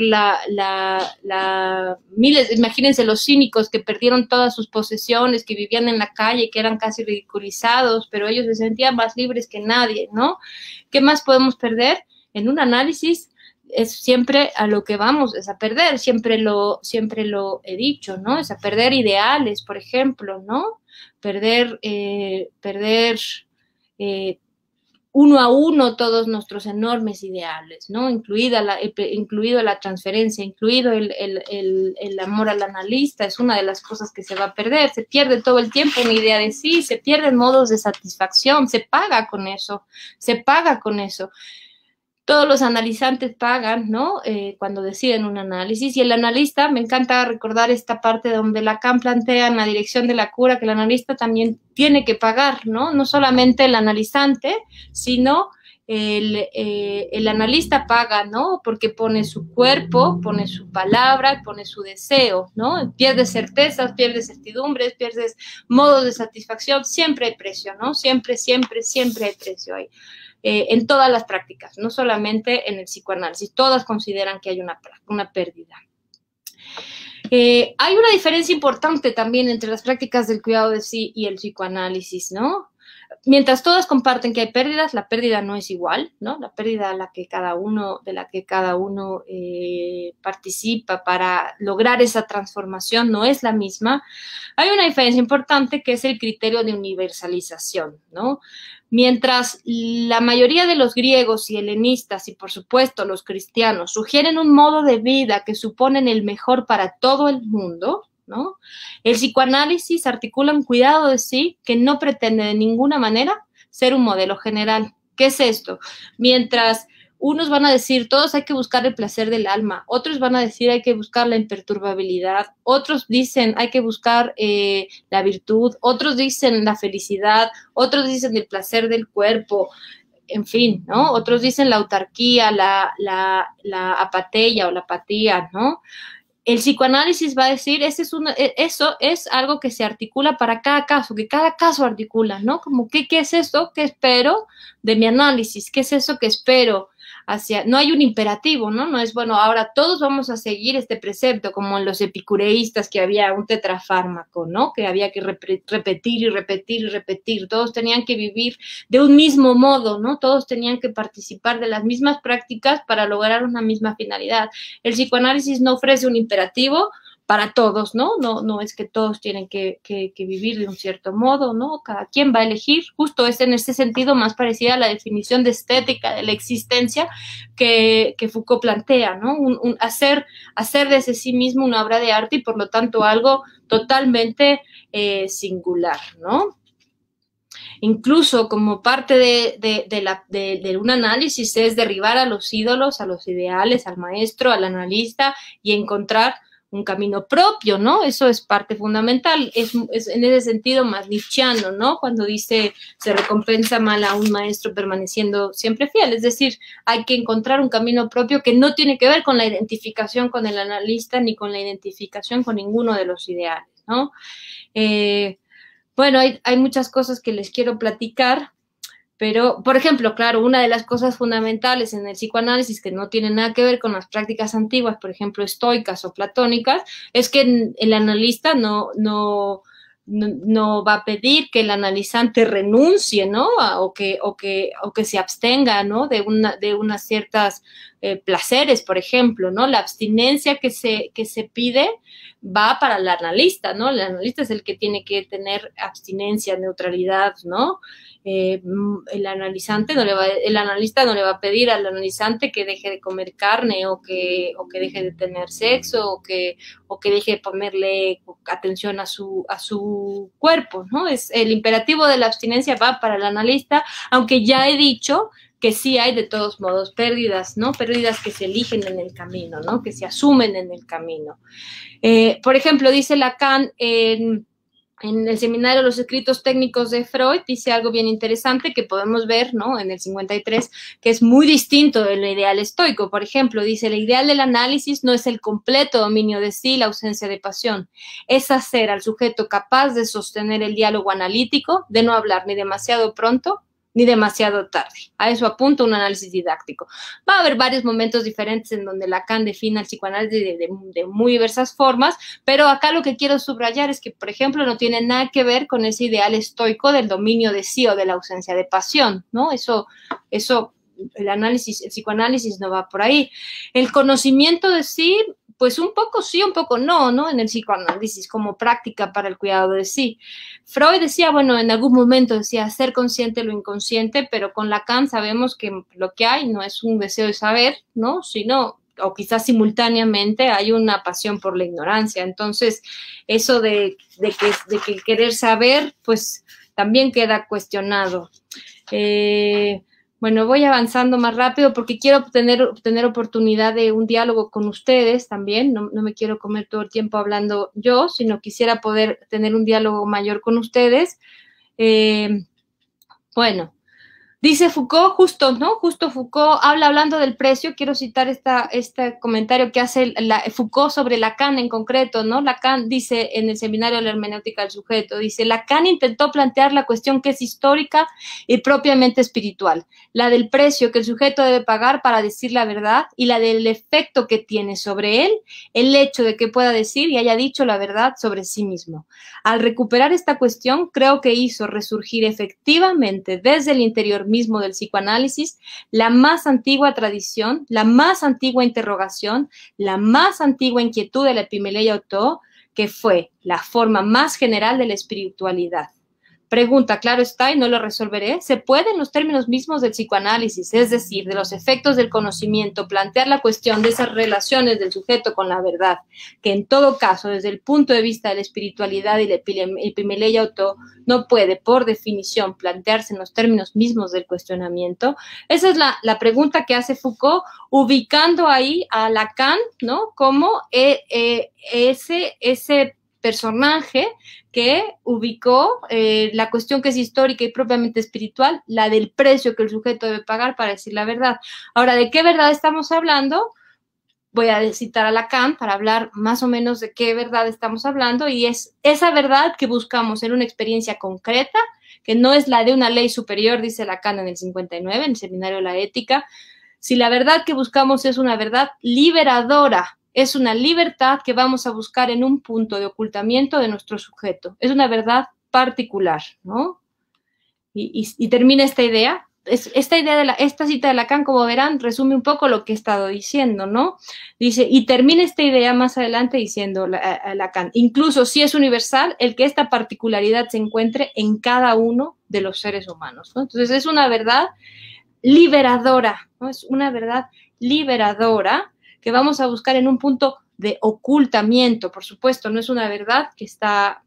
miles, imagínense los cínicos que perdieron todas sus posesiones, que vivían en la calle, que eran casi ridiculizados, pero ellos se sentían más libres que nadie, ¿no? ¿Qué más podemos perder? En un análisis es siempre a lo que vamos, es a perder, siempre lo he dicho, ¿no? Es a perder ideales, por ejemplo, ¿no? Perder uno a uno todos nuestros enormes ideales, ¿no? Incluido la transferencia, incluido el amor al analista, es una de las cosas que se va a perder. Se pierde todo el tiempo una idea de sí, se pierden modos de satisfacción, se paga con eso. Todos los analizantes pagan, ¿no? Cuando deciden un análisis, y el analista, me encanta recordar esta parte donde Lacan plantea en la dirección de la cura que el analista también tiene que pagar, ¿no? No solamente el analizante, sino el analista paga, ¿no? Porque pone su cuerpo, pone su palabra, pone su deseo, ¿no? Pierdes certezas, pierdes certidumbres, pierdes modos de satisfacción, siempre hay precio, ¿no? Siempre hay precio ahí. En todas las prácticas, no solamente en el psicoanálisis, todas consideran que hay una pérdida. Hay una diferencia importante también entre las prácticas del cuidado de sí y el psicoanálisis, ¿no? Mientras todas comparten que hay pérdidas, la pérdida no es igual, ¿no? La pérdida de la que cada uno participa para lograr esa transformación no es la misma. Hay una diferencia importante que es el criterio de universalización, ¿no? Mientras la mayoría de los griegos y helenistas, y por supuesto los cristianos, sugieren un modo de vida que suponen el mejor para todo el mundo, ¿no? El psicoanálisis articula un cuidado de sí que no pretende de ninguna manera ser un modelo general. ¿Qué es esto? Mientras unos van a decir, todos hay que buscar el placer del alma, otros van a decir, hay que buscar la imperturbabilidad, otros dicen, hay que buscar la virtud, otros dicen la felicidad, otros dicen el placer del cuerpo, en fin, ¿no? Otros dicen la autarquía, la apatía o la apatía, ¿no? El psicoanálisis va a decir, eso es algo que se articula para cada caso, que cada caso articula, ¿no? Como, ¿qué es eso que espero de mi análisis? ¿Qué es eso que espero no hay un imperativo, ¿no? No es, bueno, ahora todos vamos a seguir este precepto, como en los epicureístas, que había un tetrafármaco, ¿no? Que había que repetir y repetir y repetir. Todos tenían que vivir de un mismo modo, ¿no? Todos tenían que participar de las mismas prácticas para lograr una misma finalidad. El psicoanálisis no ofrece un imperativo para todos, ¿no? No es que todos tienen que vivir de un cierto modo, ¿no? Cada quien va a elegir, justo es en ese sentido más parecida a la definición de estética de la existencia que Foucault plantea, ¿no? Hacer desde sí mismo una obra de arte y por lo tanto algo totalmente singular, ¿no? Incluso como parte de un análisis es derribar a los ídolos, a los ideales, al maestro, al analista y encontrar un camino propio, ¿no? Eso es parte fundamental, es en ese sentido más nietzscheano, ¿no? Cuando dice, se recompensa mal a un maestro permaneciendo siempre fiel, es decir, hay que encontrar un camino propio que no tiene que ver con la identificación con el analista ni con la identificación con ninguno de los ideales, ¿no? Bueno, hay muchas cosas que les quiero platicar, pero, por ejemplo, claro, una de las cosas fundamentales en el psicoanálisis que no tiene nada que ver con las prácticas antiguas, por ejemplo, estoicas o platónicas, es que el analista no va a pedir que el analizante renuncie, ¿no? O que se abstenga, ¿no? De unas ciertas placeres, por ejemplo, ¿no? La abstinencia que se pide va para el analista, ¿no? El analista es el que tiene que tener abstinencia, neutralidad, ¿no? El analista no le va a pedir al analizante que deje de comer carne o que deje de tener sexo o que deje de ponerle atención a su cuerpo, ¿no? El imperativo de la abstinencia va para el analista, aunque ya he dicho que sí hay de todos modos pérdidas, ¿no? Pérdidas que se eligen en el camino, ¿no? Que se asumen en el camino. Por ejemplo, dice Lacan en el seminario Los escritos técnicos de Freud, dice algo bien interesante que podemos ver, ¿no? En el 53, que es muy distinto del ideal estoico. Por ejemplo, dice, el ideal del análisis no es el completo dominio de sí, la ausencia de pasión. Es hacer al sujeto capaz de sostener el diálogo analítico, de no hablar ni demasiado pronto, ni demasiado tarde. A eso apunta un análisis didáctico. Va a haber varios momentos diferentes en donde Lacan define el psicoanálisis de muy diversas formas, pero acá lo que quiero subrayar es que, por ejemplo, no tiene nada que ver con ese ideal estoico del dominio de sí o de la ausencia de pasión, ¿no? Eso el psicoanálisis no va por ahí. El conocimiento de sí, pues un poco sí, un poco no, ¿no? En el psicoanálisis como práctica para el cuidado de sí. Freud decía, bueno, en algún momento decía ser consciente lo inconsciente, pero con Lacan sabemos que lo que hay no es un deseo de saber, ¿no? Sino, o quizás simultáneamente, hay una pasión por la ignorancia. Entonces, eso de que querer saber, pues también queda cuestionado. Bueno, voy avanzando más rápido porque quiero tener oportunidad de un diálogo con ustedes también. No me quiero comer todo el tiempo hablando yo, sino quisiera poder tener un diálogo mayor con ustedes. Bueno, dice Foucault, Justo Foucault hablando del precio. Quiero citar este comentario que hace Foucault sobre Lacan en concreto, ¿no? Lacan dice en el seminario de la hermenéutica del sujeto, dice, Lacan intentó plantear la cuestión que es histórica y propiamente espiritual, la del precio que el sujeto debe pagar para decir la verdad y la del efecto que tiene sobre él el hecho de que pueda decir y haya dicho la verdad sobre sí mismo. Al recuperar esta cuestión, creo que hizo resurgir efectivamente desde el interior mismo del psicoanálisis, la más antigua tradición, la más antigua interrogación, la más antigua inquietud de la epimeleia Otto, que fue la forma más general de la espiritualidad. Pregunta, claro está, y no lo resolveré. ¿Se puede en los términos mismos del psicoanálisis, es decir, de los efectos del conocimiento, plantear la cuestión de esas relaciones del sujeto con la verdad, que en todo caso, desde el punto de vista de la espiritualidad y la epimeleia Otto, no puede, por definición, plantearse en los términos mismos del cuestionamiento? Esa es la pregunta que hace Foucault, ubicando ahí a Lacan, ¿no? Como ese personaje que ubicó la cuestión que es histórica y propiamente espiritual, la del precio que el sujeto debe pagar para decir la verdad. Ahora, ¿de qué verdad estamos hablando? Voy a citar a Lacan para hablar más o menos de qué verdad estamos hablando, y es esa verdad que buscamos en una experiencia concreta, que no es la de una ley superior, dice Lacan en el 59, en el Seminario de la Ética. Si la verdad que buscamos es una verdad liberadora, es una libertad que vamos a buscar en un punto de ocultamiento de nuestro sujeto. Es una verdad particular, ¿no? Y termina esta idea. Esta cita de Lacan, como verán, resume un poco lo que he estado diciendo, ¿no? Dice, y termina esta idea más adelante diciendo Lacan, incluso si es universal, el que esta particularidad se encuentre en cada uno de los seres humanos, ¿no? Entonces, es una verdad liberadora, ¿no? Es una verdad liberadora que vamos a buscar en un punto de ocultamiento. Por supuesto, no es una verdad que está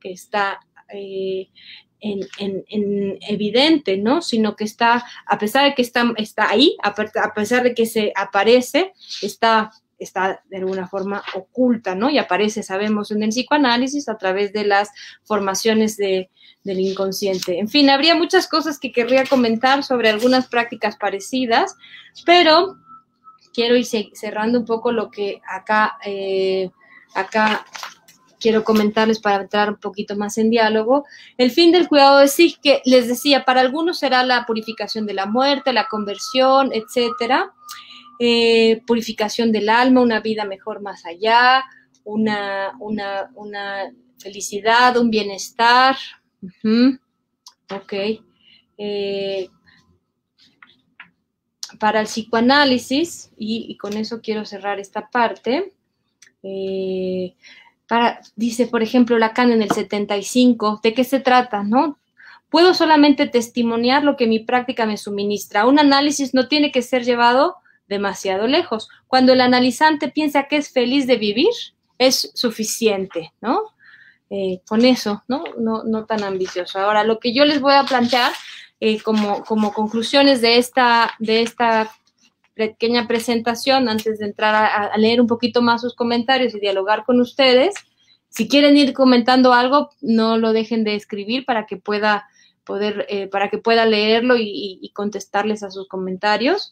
evidente, ¿no? Sino que está, a pesar de que está ahí, a pesar de que se aparece, está está de alguna forma oculta, ¿no? Y aparece, sabemos, en el psicoanálisis a través de las formaciones del inconsciente. En fin, habría muchas cosas que querría comentar sobre algunas prácticas parecidas, pero quiero ir cerrando un poco lo que acá quiero comentarles para entrar un poquito más en diálogo. El fin del cuidado de sí, que les decía, para algunos será la purificación de la muerte, la conversión, etcétera. Purificación del alma, una vida mejor más allá, una felicidad, un bienestar. Ok. Para el psicoanálisis, y con eso quiero cerrar esta parte, dice, por ejemplo, Lacan en el 75, ¿de qué se trata, no? Puedo solamente testimoniar lo que mi práctica me suministra. Un análisis no tiene que ser llevado demasiado lejos. Cuando el analizante piensa que es feliz de vivir, es suficiente, ¿no? Con eso, no tan ambicioso. Ahora, lo que yo les voy a plantear como conclusiones de esta pequeña presentación, antes de entrar a leer un poquito más sus comentarios y dialogar con ustedes, si quieren ir comentando algo, no lo dejen de escribir para que pueda leerlo y contestarles a sus comentarios.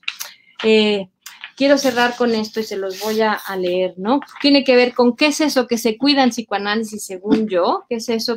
Quiero cerrar con esto y se los voy a leer, ¿no? Tiene que ver con qué es eso que se cuida en psicoanálisis, según yo, qué es eso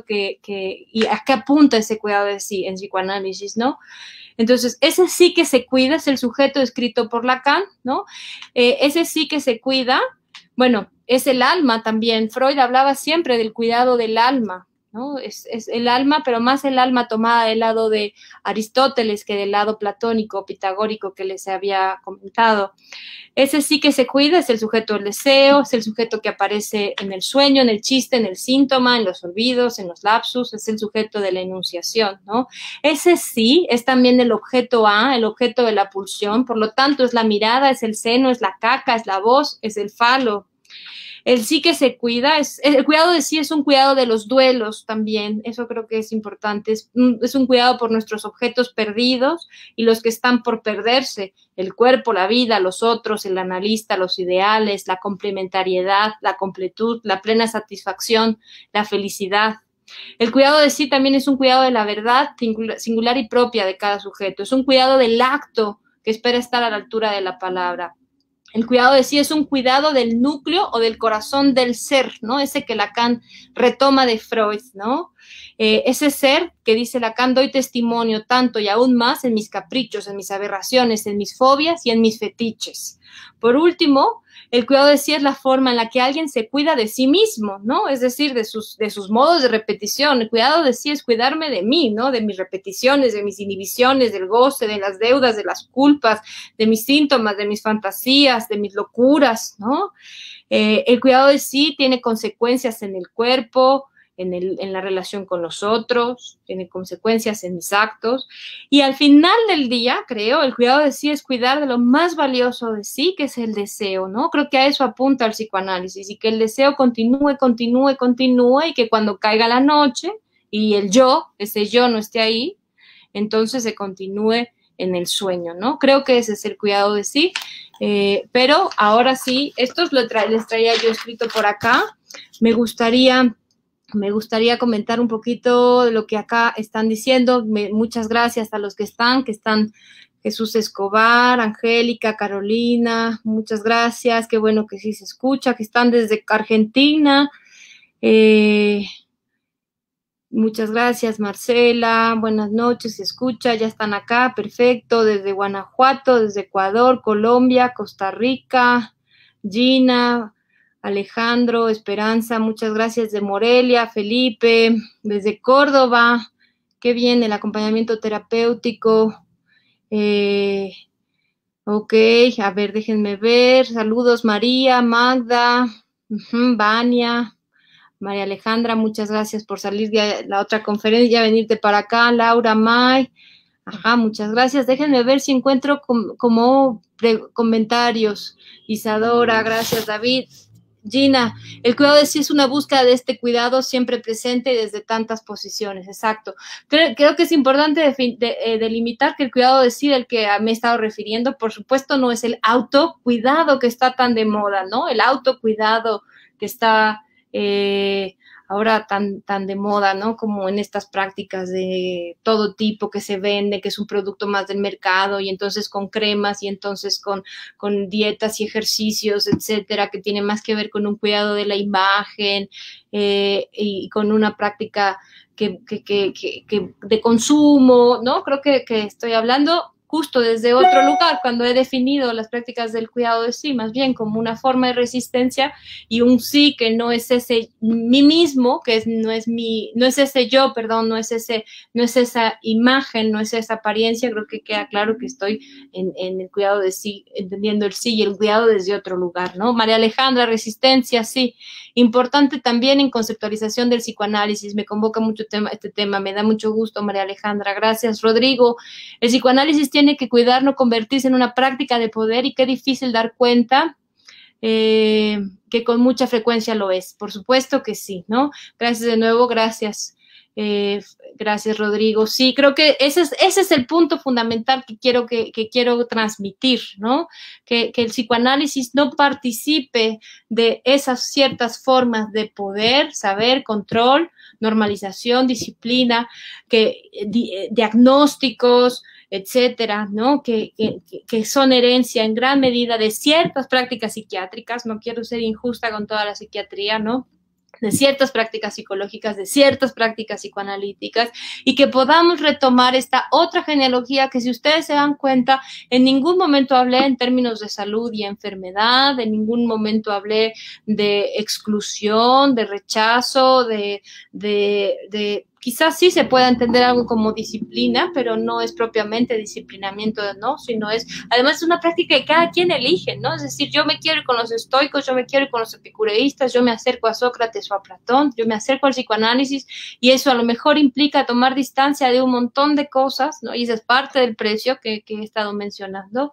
y a qué apunta ese cuidado de sí en psicoanálisis, ¿no? Entonces, ese sí que se cuida es el sujeto descrito por Lacan, ¿no? Ese sí que se cuida, bueno, es el alma también. Freud hablaba siempre del cuidado del alma, ¿no? Es el alma, pero más el alma tomada del lado de Aristóteles que del lado platónico, pitagórico que les había comentado. Ese sí que se cuida es el sujeto del deseo, es el sujeto que aparece en el sueño, en el chiste, en el síntoma, en los olvidos, en los lapsus, es el sujeto de la enunciación, ¿no? Ese sí es también el objeto A, el objeto de la pulsión, por lo tanto es la mirada, es el seno, es la caca, es la voz, es el falo. El sí que se cuida, el cuidado de sí es un cuidado de los duelos también, eso creo que es importante, es un cuidado por nuestros objetos perdidos y los que están por perderse, el cuerpo, la vida, los otros, el analista, los ideales, la complementariedad, la completud, la plena satisfacción, la felicidad. El cuidado de sí también es un cuidado de la verdad singular y propia de cada sujeto, es un cuidado del acto que espera estar a la altura de la palabra. El cuidado de sí es un cuidado del núcleo o del corazón del ser, ¿no? Ese que Lacan retoma de Freud, ¿no? Ese ser que dice Lacan, doy testimonio tanto y aún más en mis caprichos, en mis aberraciones, en mis fobias y en mis fetiches. Por último, el cuidado de sí es la forma en la que alguien se cuida de sí mismo, ¿no? Es decir, de sus modos de repetición. El cuidado de sí es cuidarme de mí, ¿no? De mis repeticiones, de mis inhibiciones, del goce, de las deudas, de las culpas, de mis síntomas, de mis fantasías, de mis locuras, ¿no? El cuidado de sí tiene consecuencias en el cuerpo, en la relación con los otros, tiene consecuencias en mis actos. Y al final del día, creo, el cuidado de sí es cuidar de lo más valioso de sí, que es el deseo, ¿no? Creo que a eso apunta el psicoanálisis, y que el deseo continúe, y que cuando caiga la noche y ese yo no esté ahí, entonces se continúe en el sueño, ¿no? Creo que ese es el cuidado de sí. Pero ahora sí, estos les traía yo escrito por acá. Me gustaría comentar un poquito de lo que acá están diciendo. Muchas gracias a los que están Jesús Escobar, Angélica, Carolina, muchas gracias, qué bueno que sí se escucha, que están desde Argentina. Muchas gracias, Marcela, buenas noches, se escucha, ya están acá, perfecto, desde Guanajuato, desde Ecuador, Colombia, Costa Rica, Gina, Alejandro, Esperanza, muchas gracias, de Morelia, Felipe, desde Córdoba, qué bien, el acompañamiento terapéutico. Ok, a ver, déjenme ver, saludos, María, Magda, Vania, María Alejandra, muchas gracias por salir de la otra conferencia, venirte para acá, Laura, May, muchas gracias, déjenme ver si encuentro como comentarios. Isadora, gracias, David. Gina, el cuidado de sí es una búsqueda de este cuidado siempre presente y desde tantas posiciones, exacto. Creo que es importante delimitar que el cuidado de sí del que me he estado refiriendo, por supuesto, no es el autocuidado que está tan de moda, ¿no? El autocuidado que está ahora tan de moda, ¿no? Como en estas prácticas de todo tipo que se vende, que es un producto más del mercado, y entonces con cremas, y entonces con dietas y ejercicios, etcétera, que tiene más que ver con un cuidado de la imagen y con una práctica que de consumo, ¿no? Creo que estoy hablando justo desde otro lugar, cuando he definido las prácticas del cuidado de sí, más bien como una forma de resistencia y un sí que no es ese mí mismo, que no es ese yo, perdón, no es esa imagen, no es esa apariencia. Creo que queda claro que estoy en el cuidado de sí, entendiendo el sí y el cuidado desde otro lugar, ¿no? María Alejandra, resistencia, sí. Importante también en conceptualización del psicoanálisis, me convoca mucho este tema, me da mucho gusto, María Alejandra, gracias. Rodrigo, el psicoanálisis tiene que cuidar no convertirse en una práctica de poder, y qué difícil dar cuenta que con mucha frecuencia lo es. Por supuesto que sí, ¿no? Gracias de nuevo, gracias. Gracias, Rodrigo. Sí, creo que ese es el punto fundamental que quiero transmitir, ¿no? Que el psicoanálisis no participe de esas ciertas formas de poder, saber, control, normalización, disciplina, diagnósticos, etcétera, ¿no? Que son herencia en gran medida de ciertas prácticas psiquiátricas. No quiero ser injusta con toda la psiquiatría, ¿no? De ciertas prácticas psicológicas, de ciertas prácticas psicoanalíticas, y que podamos retomar esta otra genealogía que, si ustedes se dan cuenta, en ningún momento hablé en términos de salud y enfermedad, en ningún momento hablé de exclusión, de rechazo, de quizás sí se pueda entender algo como disciplina, pero no es propiamente disciplinamiento, ¿no? Sino además es una práctica que cada quien elige, ¿no? Es decir, yo me quiero ir con los estoicos, yo me quiero ir con los epicureístas, yo me acerco a Sócrates o a Platón, yo me acerco al psicoanálisis, y eso a lo mejor implica tomar distancia de un montón de cosas, ¿no? Y esa es parte del precio que he estado mencionando.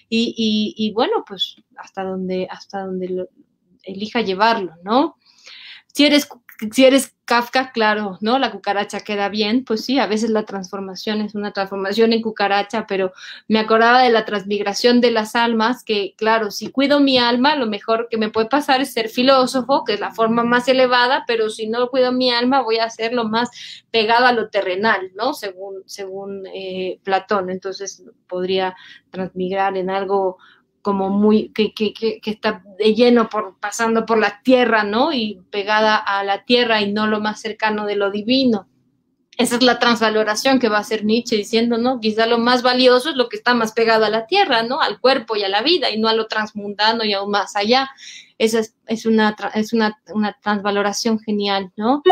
Y bueno, pues hasta donde elija llevarlo, ¿no? Si eres Kafka, claro, ¿no? La cucaracha queda bien, pues sí, a veces la transformación es una transformación en cucaracha, pero me acordaba de la transmigración de las almas, que claro, si cuido mi alma, lo mejor que me puede pasar es ser filósofo, que es la forma más elevada, pero si no cuido mi alma, voy a ser lo más pegado a lo terrenal, ¿no? Según Platón. Entonces podría transmigrar en algo como muy, que está de lleno pasando por la tierra, ¿no? Y pegada a la tierra y no lo más cercano de lo divino. Esa es la transvaloración que va a hacer Nietzsche, diciendo, ¿no? Quizá lo más valioso es lo que está más pegado a la tierra, ¿no? Al cuerpo y a la vida, y no a lo transmundano y aún más allá. Esa es una transvaloración genial, ¿no?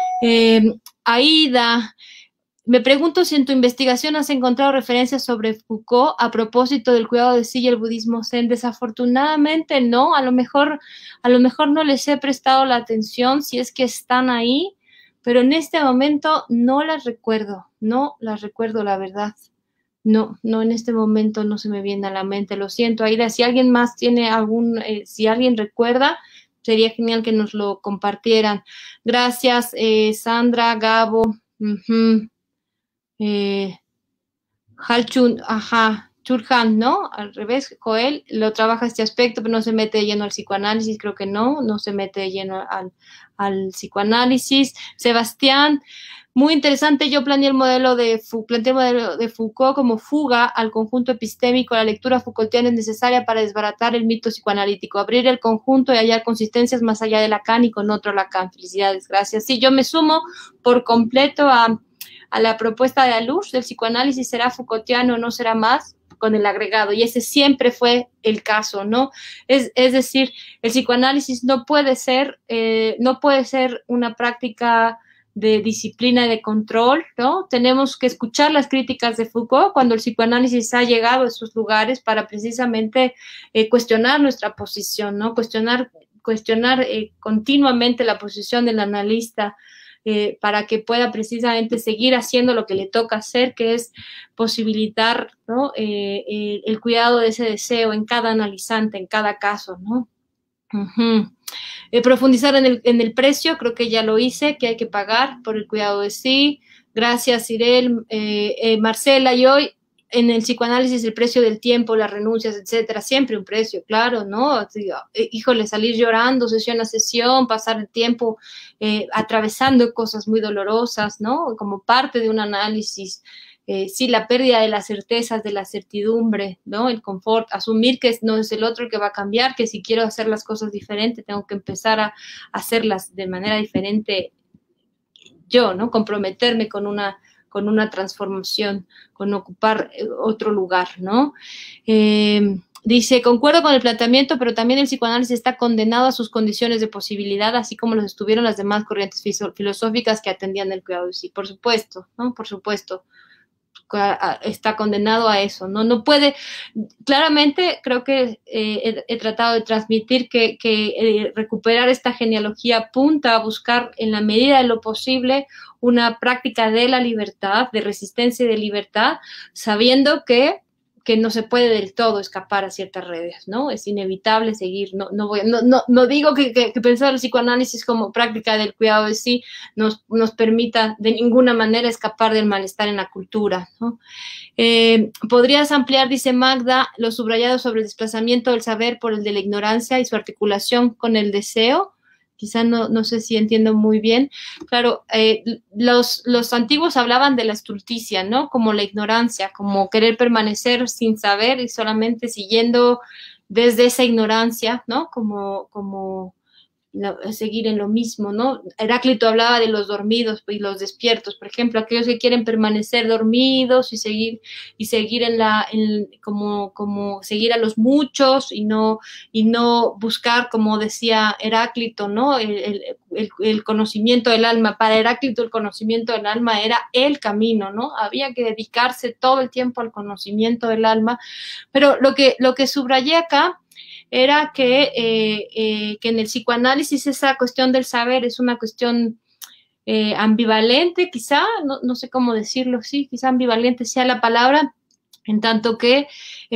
Aida, me pregunto si en tu investigación has encontrado referencias sobre Foucault a propósito del cuidado de sí y el budismo zen. Desafortunadamente no, a lo mejor no les he prestado la atención, si es que están ahí, pero en este momento no las recuerdo, la verdad. No, en este momento no se me viene a la mente, lo siento, Aida. Si alguien más tiene si alguien recuerda, sería genial que nos lo compartieran. Gracias, Sandra, Gabo. Halchun, Churhan, ¿no? Al revés, Joel lo trabaja este aspecto, pero no se mete de lleno al psicoanálisis, creo que no se mete de lleno al psicoanálisis. Sebastián, muy interesante. Yo planteé el modelo de Foucault como fuga al conjunto epistémico. La lectura Foucaultiana es necesaria para desbaratar el mito psicoanalítico, abrir el conjunto y hallar consistencias más allá de Lacan y con otro Lacan. Felicidades, gracias. Sí, yo me sumo por completo a la propuesta de Alush del psicoanálisis. ¿Será Foucaultiano o no será más? Con el agregado, y ese siempre fue el caso, ¿no? Es decir, el psicoanálisis no puede ser una práctica de disciplina y de control, ¿no? Tenemos que escuchar las críticas de Foucault cuando el psicoanálisis ha llegado a esos lugares para precisamente cuestionar nuestra posición, ¿no? Cuestionar continuamente la posición del analista, para que pueda precisamente seguir haciendo lo que le toca hacer, que es posibilitar, ¿no? El cuidado de ese deseo en cada analizante, en cada caso, ¿no? Profundizar en el precio, creo que ya lo hice, que hay que pagar por el cuidado de sí. Gracias, Irel, Marcela, y hoy en el psicoanálisis el precio del tiempo, las renuncias, etcétera, siempre un precio, claro, ¿no? Híjole, salir llorando sesión a sesión, pasar el tiempo atravesando cosas muy dolorosas, ¿no? Como parte de un análisis. Sí, la pérdida de las certezas, de la certidumbre, ¿no? El confort, asumir que no es el otro el que va a cambiar, que si quiero hacer las cosas diferentes, tengo que empezar a hacerlas de manera diferente yo, ¿no? Comprometerme con una transformación, con ocupar otro lugar, ¿no? Dice, concuerdo con el planteamiento, pero también el psicoanálisis está condenado a sus condiciones de posibilidad, así como los estuvieron las demás corrientes filosóficas que atendían el cuidado de sí. Por supuesto, ¿no? Por supuesto. Está condenado a eso, ¿no? No puede, claramente creo que he tratado de transmitir que recuperar esta genealogía apunta a buscar en la medida de lo posible una práctica de la libertad, de resistencia y de libertad, sabiendo que no se puede del todo escapar a ciertas redes, ¿no? Es inevitable seguir, no digo que pensar el psicoanálisis como práctica del cuidado de sí nos permita de ninguna manera escapar del malestar en la cultura, ¿no? ¿Podrías ampliar, dice Magda, lo subrayado sobre el desplazamiento del saber por el de la ignorancia y su articulación con el deseo? Quizá no sé si entiendo muy bien. Claro, los antiguos hablaban de la estulticia, ¿no? Como la ignorancia, como querer permanecer sin saber y solamente siguiendo desde esa ignorancia, ¿no? Como seguir en lo mismo, ¿no? Heráclito hablaba de los dormidos y los despiertos, por ejemplo, aquellos que quieren permanecer dormidos y seguir como seguir a los muchos y no buscar, como decía Heráclito, ¿no? El conocimiento del alma. Para Heráclito el conocimiento del alma era el camino, ¿no? Había que dedicarse todo el tiempo al conocimiento del alma, pero lo que subrayé acá era que en el psicoanálisis esa cuestión del saber es una cuestión ambivalente, quizá, no sé cómo decirlo, sí, quizá ambivalente sea la palabra, en tanto que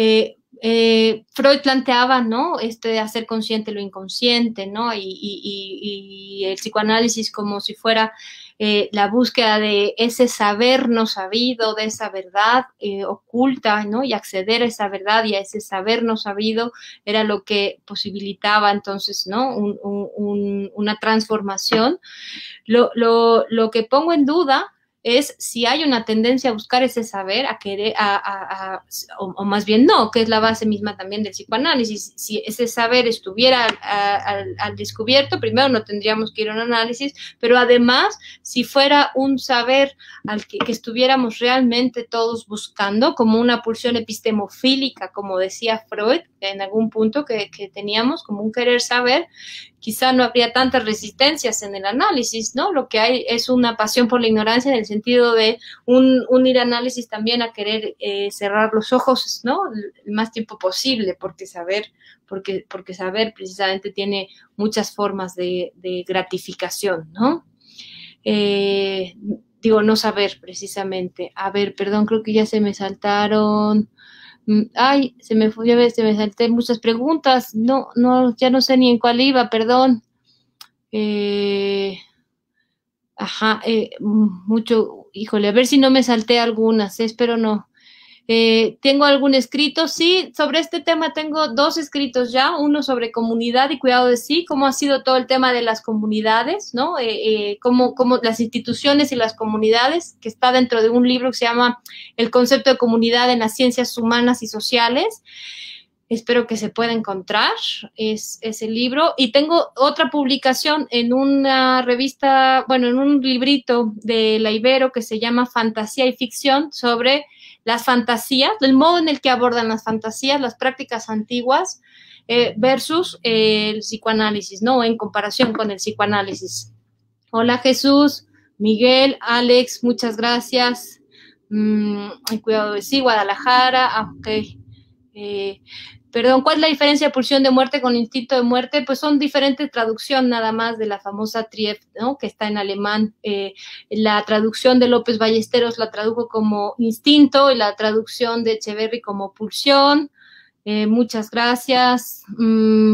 Freud planteaba, ¿no? De hacer consciente lo inconsciente, ¿no? Y el psicoanálisis como si fuera la búsqueda de ese saber no sabido, de esa verdad oculta, ¿no? Y acceder a esa verdad y a ese saber no sabido era lo que posibilitaba entonces, ¿no? Una transformación. Lo que pongo en duda es si hay una tendencia a buscar ese saber, a querer, o más bien no, que es la base misma también del psicoanálisis. Si ese saber estuviera al descubierto, primero no tendríamos que ir a un análisis, pero además, si fuera un saber al que estuviéramos realmente todos buscando, como una pulsión epistemofílica, como decía Freud, en algún punto que teníamos, como un querer saber, quizá no habría tantas resistencias en el análisis, ¿no? Lo que hay es una pasión por la ignorancia en el sentido de un ir a análisis también a querer cerrar los ojos, ¿no? El más tiempo posible, porque saber precisamente tiene muchas formas de gratificación, ¿no? Digo, no saber precisamente. A ver, perdón, creo que ya se me saltaron. Ay, se me salté muchas preguntas. Ya no sé ni en cuál iba, perdón. Híjole, a ver si no me salté algunas, espero no. ¿Tengo algún escrito? Sí, sobre este tema tengo 2 escritos ya, uno sobre comunidad y cuidado de sí, cómo ha sido todo el tema de las comunidades, ¿no? Cómo las instituciones y las comunidades, que está dentro de un libro que se llama El concepto de comunidad en las ciencias humanas y sociales. Espero que se pueda encontrar ese libro. Y tengo otra publicación en una revista, en un librito de la Ibero que se llama Fantasía y Ficción, sobre las fantasías, el modo en el que abordan las fantasías, las prácticas antiguas versus el psicoanálisis, ¿no? En comparación con el psicoanálisis. Hola Jesús, Miguel, Alex, muchas gracias. Cuidado de sí, Guadalajara, ok. Perdón, ¿cuál es la diferencia de pulsión de muerte con instinto de muerte? Pues son diferentes traducciones nada más de la famosa Trief, ¿no? Que está en alemán. La traducción de López Ballesteros la tradujo como instinto y la traducción de Echeverry como pulsión. Muchas gracias.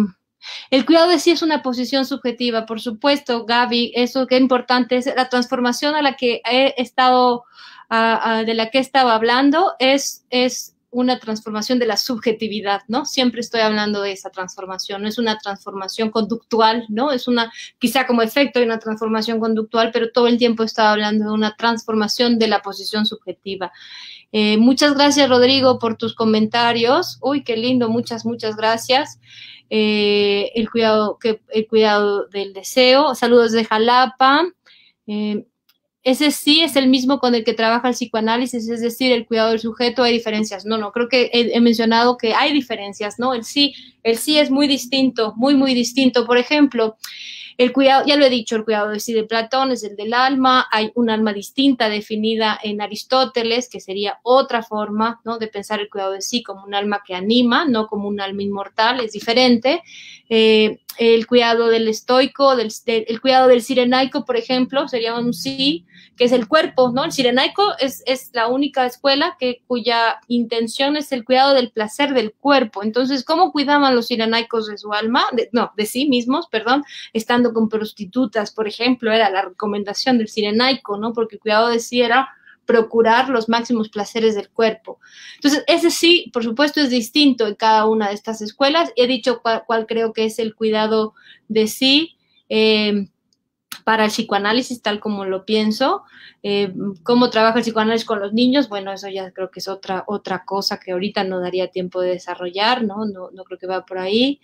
El cuidado de sí es una posición subjetiva, por supuesto, Gaby, eso que es importante, es la transformación a la que he estado, de la que he estado hablando, es una transformación de la subjetividad, ¿no? Siempre estoy hablando de esa transformación, no es una transformación conductual, ¿no? Es una, quizá como efecto de una transformación conductual, pero todo el tiempo he estado hablando de una transformación de la posición subjetiva. Muchas gracias, Rodrigo, por tus comentarios. Uy, qué lindo, muchas, muchas gracias. El cuidado del deseo. Saludos de Jalapa. Ese sí es el mismo con el que trabaja el psicoanálisis, es decir, el cuidado del sujeto. Hay diferencias. No, creo que he mencionado que hay diferencias, ¿no? El sí es muy distinto, muy, muy distinto. Por ejemplo, el cuidado, ya lo he dicho, el cuidado de sí de Platón es el del alma. Hay un alma distinta definida en Aristóteles, que sería otra forma, ¿no?, de pensar el cuidado de sí como un alma que anima, no como un alma inmortal, es diferente. El cuidado del estoico, el cuidado del cirenaico, por ejemplo, sería un sí, que es el cuerpo, ¿no? El cirenaico es la única escuela cuya intención es el cuidado del placer del cuerpo. Entonces, ¿cómo cuidaban los cirenaicos de su alma? De sí mismos, perdón, estando con prostitutas, por ejemplo, era la recomendación del cirenaico, ¿no? Porque el cuidado de sí era procurar los máximos placeres del cuerpo. Entonces, ese sí, por supuesto, es distinto en cada una de estas escuelas. He dicho cuál creo que es el cuidado de sí para el psicoanálisis, tal como lo pienso. ¿Cómo trabaja el psicoanálisis con los niños? Bueno, eso ya creo que es otra cosa que ahorita no daría tiempo de desarrollar, ¿no? No creo que va por ahí.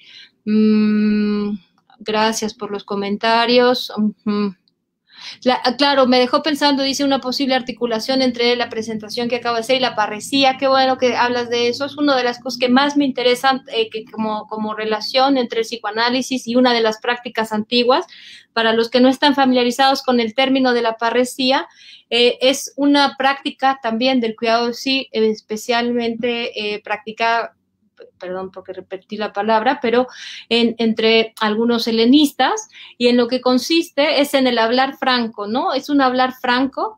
Gracias por los comentarios. Claro, me dejó pensando, dice, una posible articulación entre la presentación que acabo de hacer y la parresía. Qué bueno que hablas de eso. Es una de las cosas que más me interesan, que como relación entre el psicoanálisis y una de las prácticas antiguas. Para los que no están familiarizados con el término de la parresía, es una práctica también del cuidado de sí, especialmente practicada, perdón porque repetí la palabra, pero entre algunos helenistas, y en lo que consiste es en el hablar franco, ¿no? Es un hablar franco,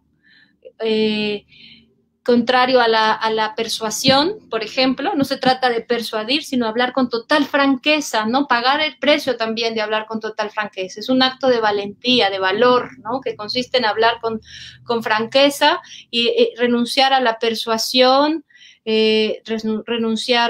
contrario a la persuasión, por ejemplo. No se trata de persuadir, sino hablar con total franqueza, ¿no? Pagar el precio también de hablar con total franqueza. Es un acto de valentía, de valor, ¿no? Que consiste en hablar con franqueza y renunciar a la persuasión, renunciar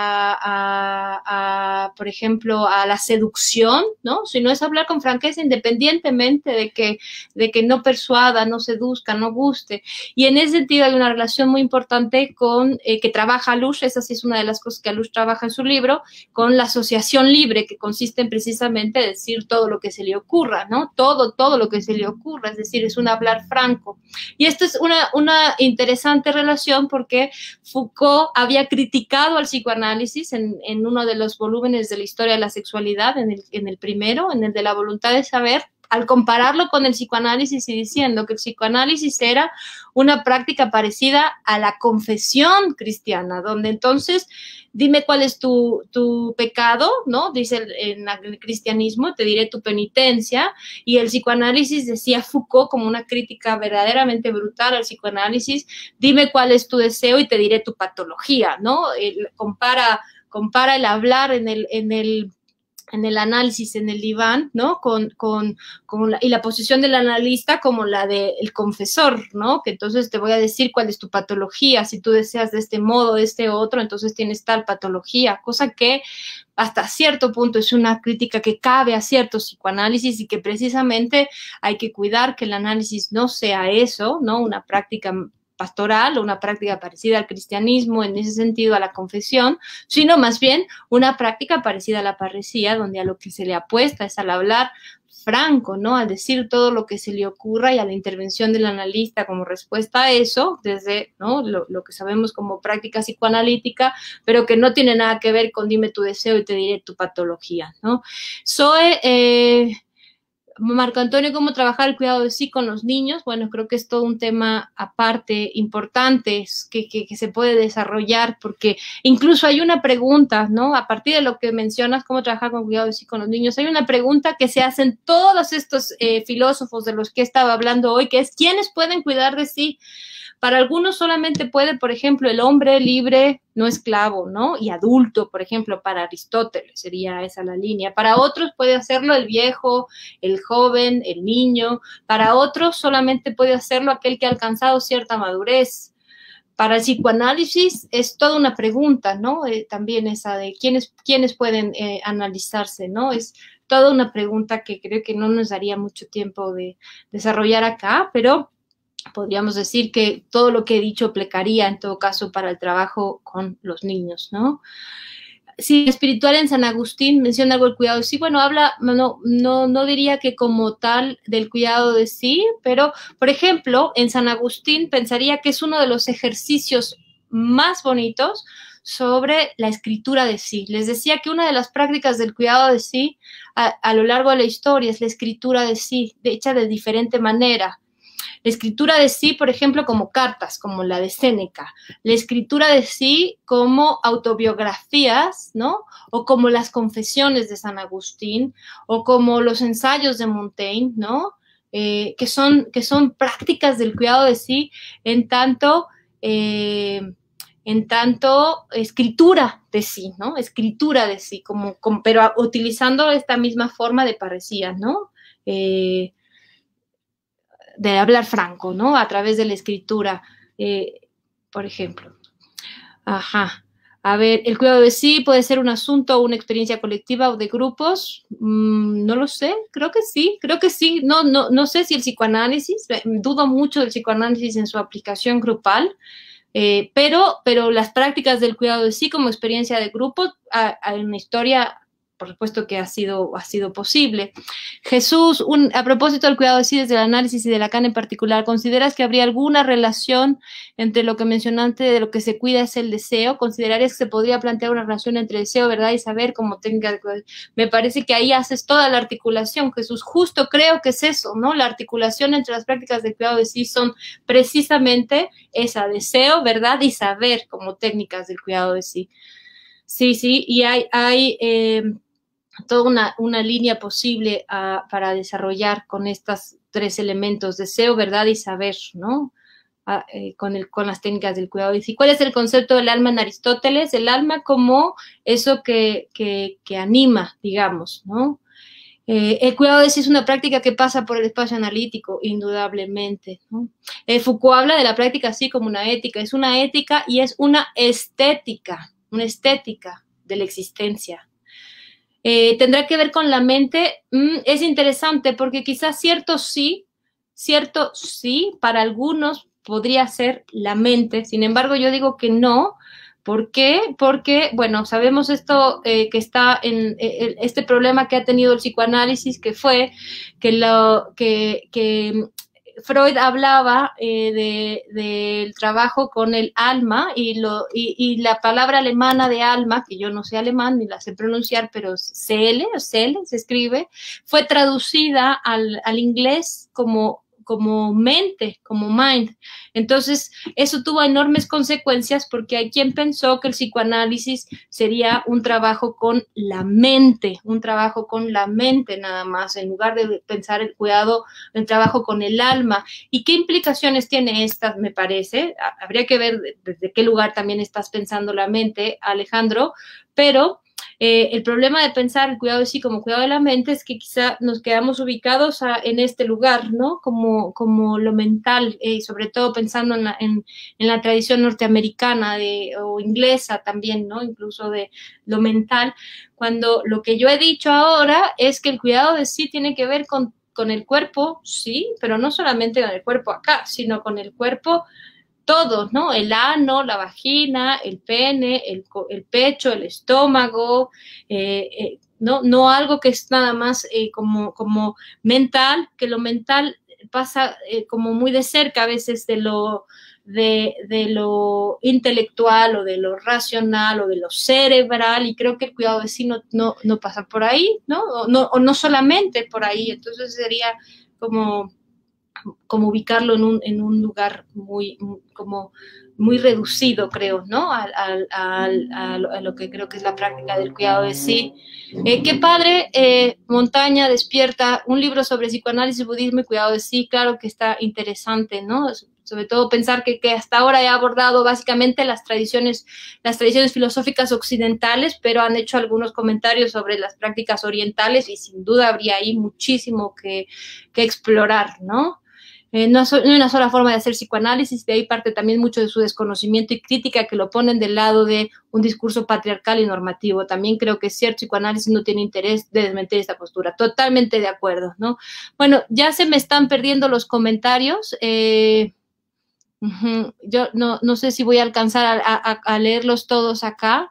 por ejemplo, a la seducción, ¿no? Si no es hablar con franqueza, independientemente de que no persuada, no seduzca, no guste. Y en ese sentido hay una relación muy importante con que trabaja Alush. Esa sí es una de las cosas que Alush trabaja en su libro, con la asociación libre, que consiste en precisamente decir todo lo que se le ocurra, ¿no? Todo lo que se le ocurra, es decir, es un hablar franco. Y esto es una interesante relación porque Foucault había criticado al psicoanálisis en uno de los volúmenes de la historia de la sexualidad, en el primero, en el de la voluntad de saber, al compararlo con el psicoanálisis y diciendo que el psicoanálisis era una práctica parecida a la confesión cristiana, donde entonces dime cuál es tu pecado, ¿no? Dice en el cristianismo, te diré tu penitencia, y el psicoanálisis, decía Foucault, como una crítica verdaderamente brutal al psicoanálisis, dime cuál es tu deseo y te diré tu patología, ¿no? Compara el hablar en el análisis, en el diván, ¿no? Y la posición del analista como la del confesor, ¿no? Que entonces te voy a decir cuál es tu patología. Si tú deseas de este modo, de este otro, entonces tienes tal patología, cosa que hasta cierto punto es una crítica que cabe a cierto psicoanálisis y que precisamente hay que cuidar que el análisis no sea eso, ¿no? Una práctica pastoral o una práctica parecida al cristianismo, en ese sentido a la confesión, sino más bien una práctica parecida a la parresía, donde a lo que se le apuesta es al hablar franco, ¿no? Al decir todo lo que se le ocurra y a la intervención del analista como respuesta a eso, desde, ¿no?, lo que sabemos como práctica psicoanalítica, pero que no tiene nada que ver con dime tu deseo y te diré tu patología, ¿no? Marco Antonio, ¿cómo trabajar el cuidado de sí con los niños? Bueno, creo que es todo un tema aparte, importante, que se puede desarrollar, porque incluso hay una pregunta, ¿no? A partir de lo que mencionas, cómo trabajar con cuidado de sí con los niños, hay una pregunta que se hacen todos estos filósofos de los que he estado hablando hoy, que es, ¿quiénes pueden cuidar de sí? Para algunos solamente puede, por ejemplo, el hombre libre, no esclavo, ¿no? Y adulto, por ejemplo, para Aristóteles sería esa la línea. Para otros puede hacerlo el viejo, el joven, el niño. Para otros solamente puede hacerlo aquel que ha alcanzado cierta madurez. Para el psicoanálisis es toda una pregunta, ¿no? También esa de quiénes pueden analizarse, ¿no? Es toda una pregunta que creo que no nos daría mucho tiempo de desarrollar acá, pero podríamos decir que todo lo que he dicho aplicaría en todo caso para el trabajo con los niños, ¿no? Sí, espiritual en San Agustín menciona algo del cuidado de sí. Bueno, habla, no diría que como tal del cuidado de sí, pero, por ejemplo, en San Agustín pensaría que es uno de los ejercicios más bonitos sobre la escritura de sí. Les decía que una de las prácticas del cuidado de sí a lo largo de la historia es la escritura de sí, hecha de diferente manera. La escritura de sí, por ejemplo, como cartas, como la de Séneca. La escritura de sí como autobiografías, ¿no? O como las confesiones de San Agustín, o como los ensayos de Montaigne, ¿no? Que son prácticas del cuidado de sí en tanto escritura de sí, ¿no? Escritura de sí, pero utilizando esta misma forma de parresía, ¿no? De hablar franco, ¿no? A través de la escritura, por ejemplo. Ajá. A ver, el cuidado de sí puede ser un asunto o una experiencia colectiva o de grupos. No lo sé, creo que sí. No sé si el psicoanálisis, dudo mucho del psicoanálisis en su aplicación grupal, pero las prácticas del cuidado de sí como experiencia de grupo, en la historia, por supuesto que ha sido posible. Jesús, a propósito del cuidado de sí desde el análisis y de Lacan en particular, ¿consideras que habría alguna relación entre lo que mencionaste de lo que se cuida es el deseo? ¿Considerarías que se podría plantear una relación entre deseo, verdad y saber como técnica? Me parece que ahí haces toda la articulación, Jesús. Justo creo que es eso, ¿no? La articulación entre las prácticas del cuidado de sí son precisamente esa, deseo, verdad y saber como técnicas del cuidado de sí. Sí, y hay toda una línea posible para desarrollar con estos tres elementos, deseo, verdad y saber, ¿no? Con las técnicas del cuidado. ¿Y cuál es el concepto del alma en Aristóteles? El alma como eso que anima, digamos, ¿no? El cuidado de sí es una práctica que pasa por el espacio analítico, indudablemente, ¿no? Foucault habla de la práctica así como una ética. Es una ética y es una estética de la existencia. Tendrá que ver con la mente. Es interesante porque quizás cierto sí, para algunos podría ser la mente. Sin embargo, yo digo que no. ¿Por qué? Porque, bueno, sabemos esto que está en este problema que ha tenido el psicoanálisis, que fue que Freud hablaba del trabajo con el alma y la palabra alemana de alma, que yo no sé alemán ni la sé pronunciar, pero Seele se escribe, fue traducida al inglés como mente, como mind. Entonces, eso tuvo enormes consecuencias porque hay quien pensó que el psicoanálisis sería un trabajo con la mente nada más, en lugar de pensar el cuidado, el trabajo con el alma. ¿Y qué implicaciones tiene esta, me parece? Habría que ver desde qué lugar también estás pensando la mente, Alejandro, pero el problema de pensar el cuidado de sí como cuidado de la mente es que quizá nos quedamos ubicados en este lugar, ¿no? Como lo mental, y sobre todo pensando en la tradición norteamericana o inglesa también, ¿no? Incluso de lo mental, cuando lo que yo he dicho ahora es que el cuidado de sí tiene que ver con el cuerpo, sí, pero no solamente con el cuerpo acá, sino con el cuerpo todo, ¿no? El ano, la vagina, el pene, el pecho, el estómago, no algo que es nada más como mental, que lo mental pasa como muy de cerca a veces de lo intelectual o de lo racional o de lo cerebral, y creo que el cuidado de sí no pasa por ahí, ¿no? O no solamente por ahí. Entonces sería como ubicarlo en un lugar muy reducido, creo, ¿no? A lo que creo que es la práctica del cuidado de sí. Qué padre, Montaña Despierta, un libro sobre psicoanálisis, budismo y cuidado de sí, claro que está interesante, ¿no? sobre todo pensar que hasta ahora he abordado básicamente las tradiciones filosóficas occidentales, pero han hecho algunos comentarios sobre las prácticas orientales y sin duda habría ahí muchísimo que explorar, ¿no? No hay una sola forma de hacer psicoanálisis, de ahí parte también mucho de su desconocimiento y crítica que lo ponen del lado de un discurso patriarcal y normativo. También creo que cierto psicoanálisis no tiene interés de desmentir esta postura. Totalmente de acuerdo, ¿no? Bueno, ya se me están perdiendo los comentarios. Yo no sé si voy a alcanzar a leerlos todos acá.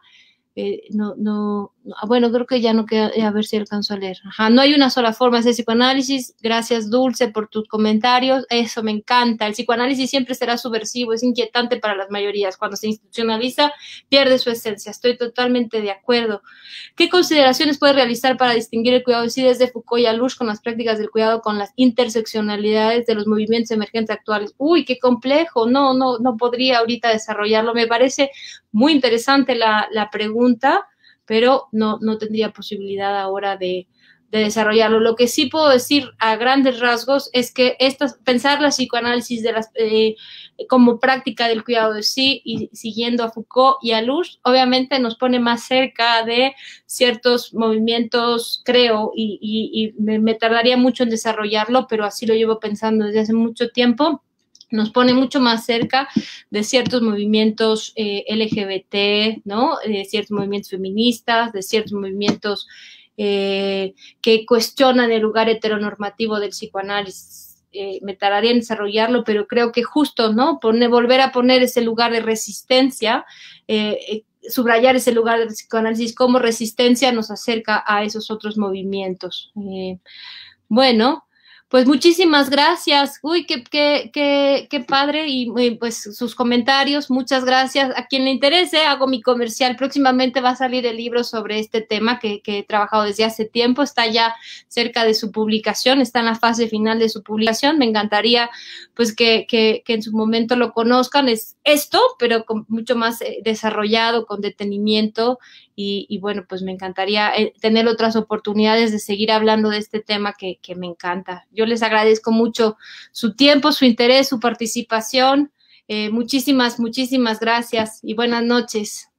Bueno, creo que ya no queda, a ver si alcanzo a leer. Ajá, no hay una sola forma de hacer psicoanálisis. Gracias, Dulce, por tus comentarios. Eso me encanta. El psicoanálisis siempre será subversivo, es inquietante para las mayorías. Cuando se institucionaliza, pierde su esencia. Estoy totalmente de acuerdo. ¿Qué consideraciones puede realizar para distinguir el cuidado de sí desde Foucault y Alush con las prácticas del cuidado con las interseccionalidades de los movimientos emergentes actuales? Uy, qué complejo. No podría ahorita desarrollarlo. Me parece muy interesante la pregunta, pero no tendría posibilidad ahora de desarrollarlo. Lo que sí puedo decir a grandes rasgos es que pensar la psicoanálisis como práctica del cuidado de sí y siguiendo a Foucault y a Lush, obviamente nos pone más cerca de ciertos movimientos, creo, y me tardaría mucho en desarrollarlo, pero así lo llevo pensando desde hace mucho tiempo. Nos pone mucho más cerca de ciertos movimientos LGBT, ¿no? De ciertos movimientos feministas, de ciertos movimientos que cuestionan el lugar heteronormativo del psicoanálisis. Me tardaría en desarrollarlo, pero creo que justo, ¿no? Volver a poner ese lugar de resistencia, subrayar ese lugar del psicoanálisis como resistencia nos acerca a esos otros movimientos. Bueno, pues muchísimas gracias. Uy, qué padre. Y pues sus comentarios, muchas gracias. A quien le interese, hago mi comercial. Próximamente va a salir el libro sobre este tema que he trabajado desde hace tiempo. Está ya cerca de su publicación, está en la fase final de su publicación. Me encantaría pues que en su momento lo conozcan. Es esto, pero con mucho más desarrollado, con detenimiento. Y bueno, pues me encantaría tener otras oportunidades de seguir hablando de este tema que me encanta. Yo les agradezco mucho su tiempo, su interés, su participación. Muchísimas gracias y buenas noches.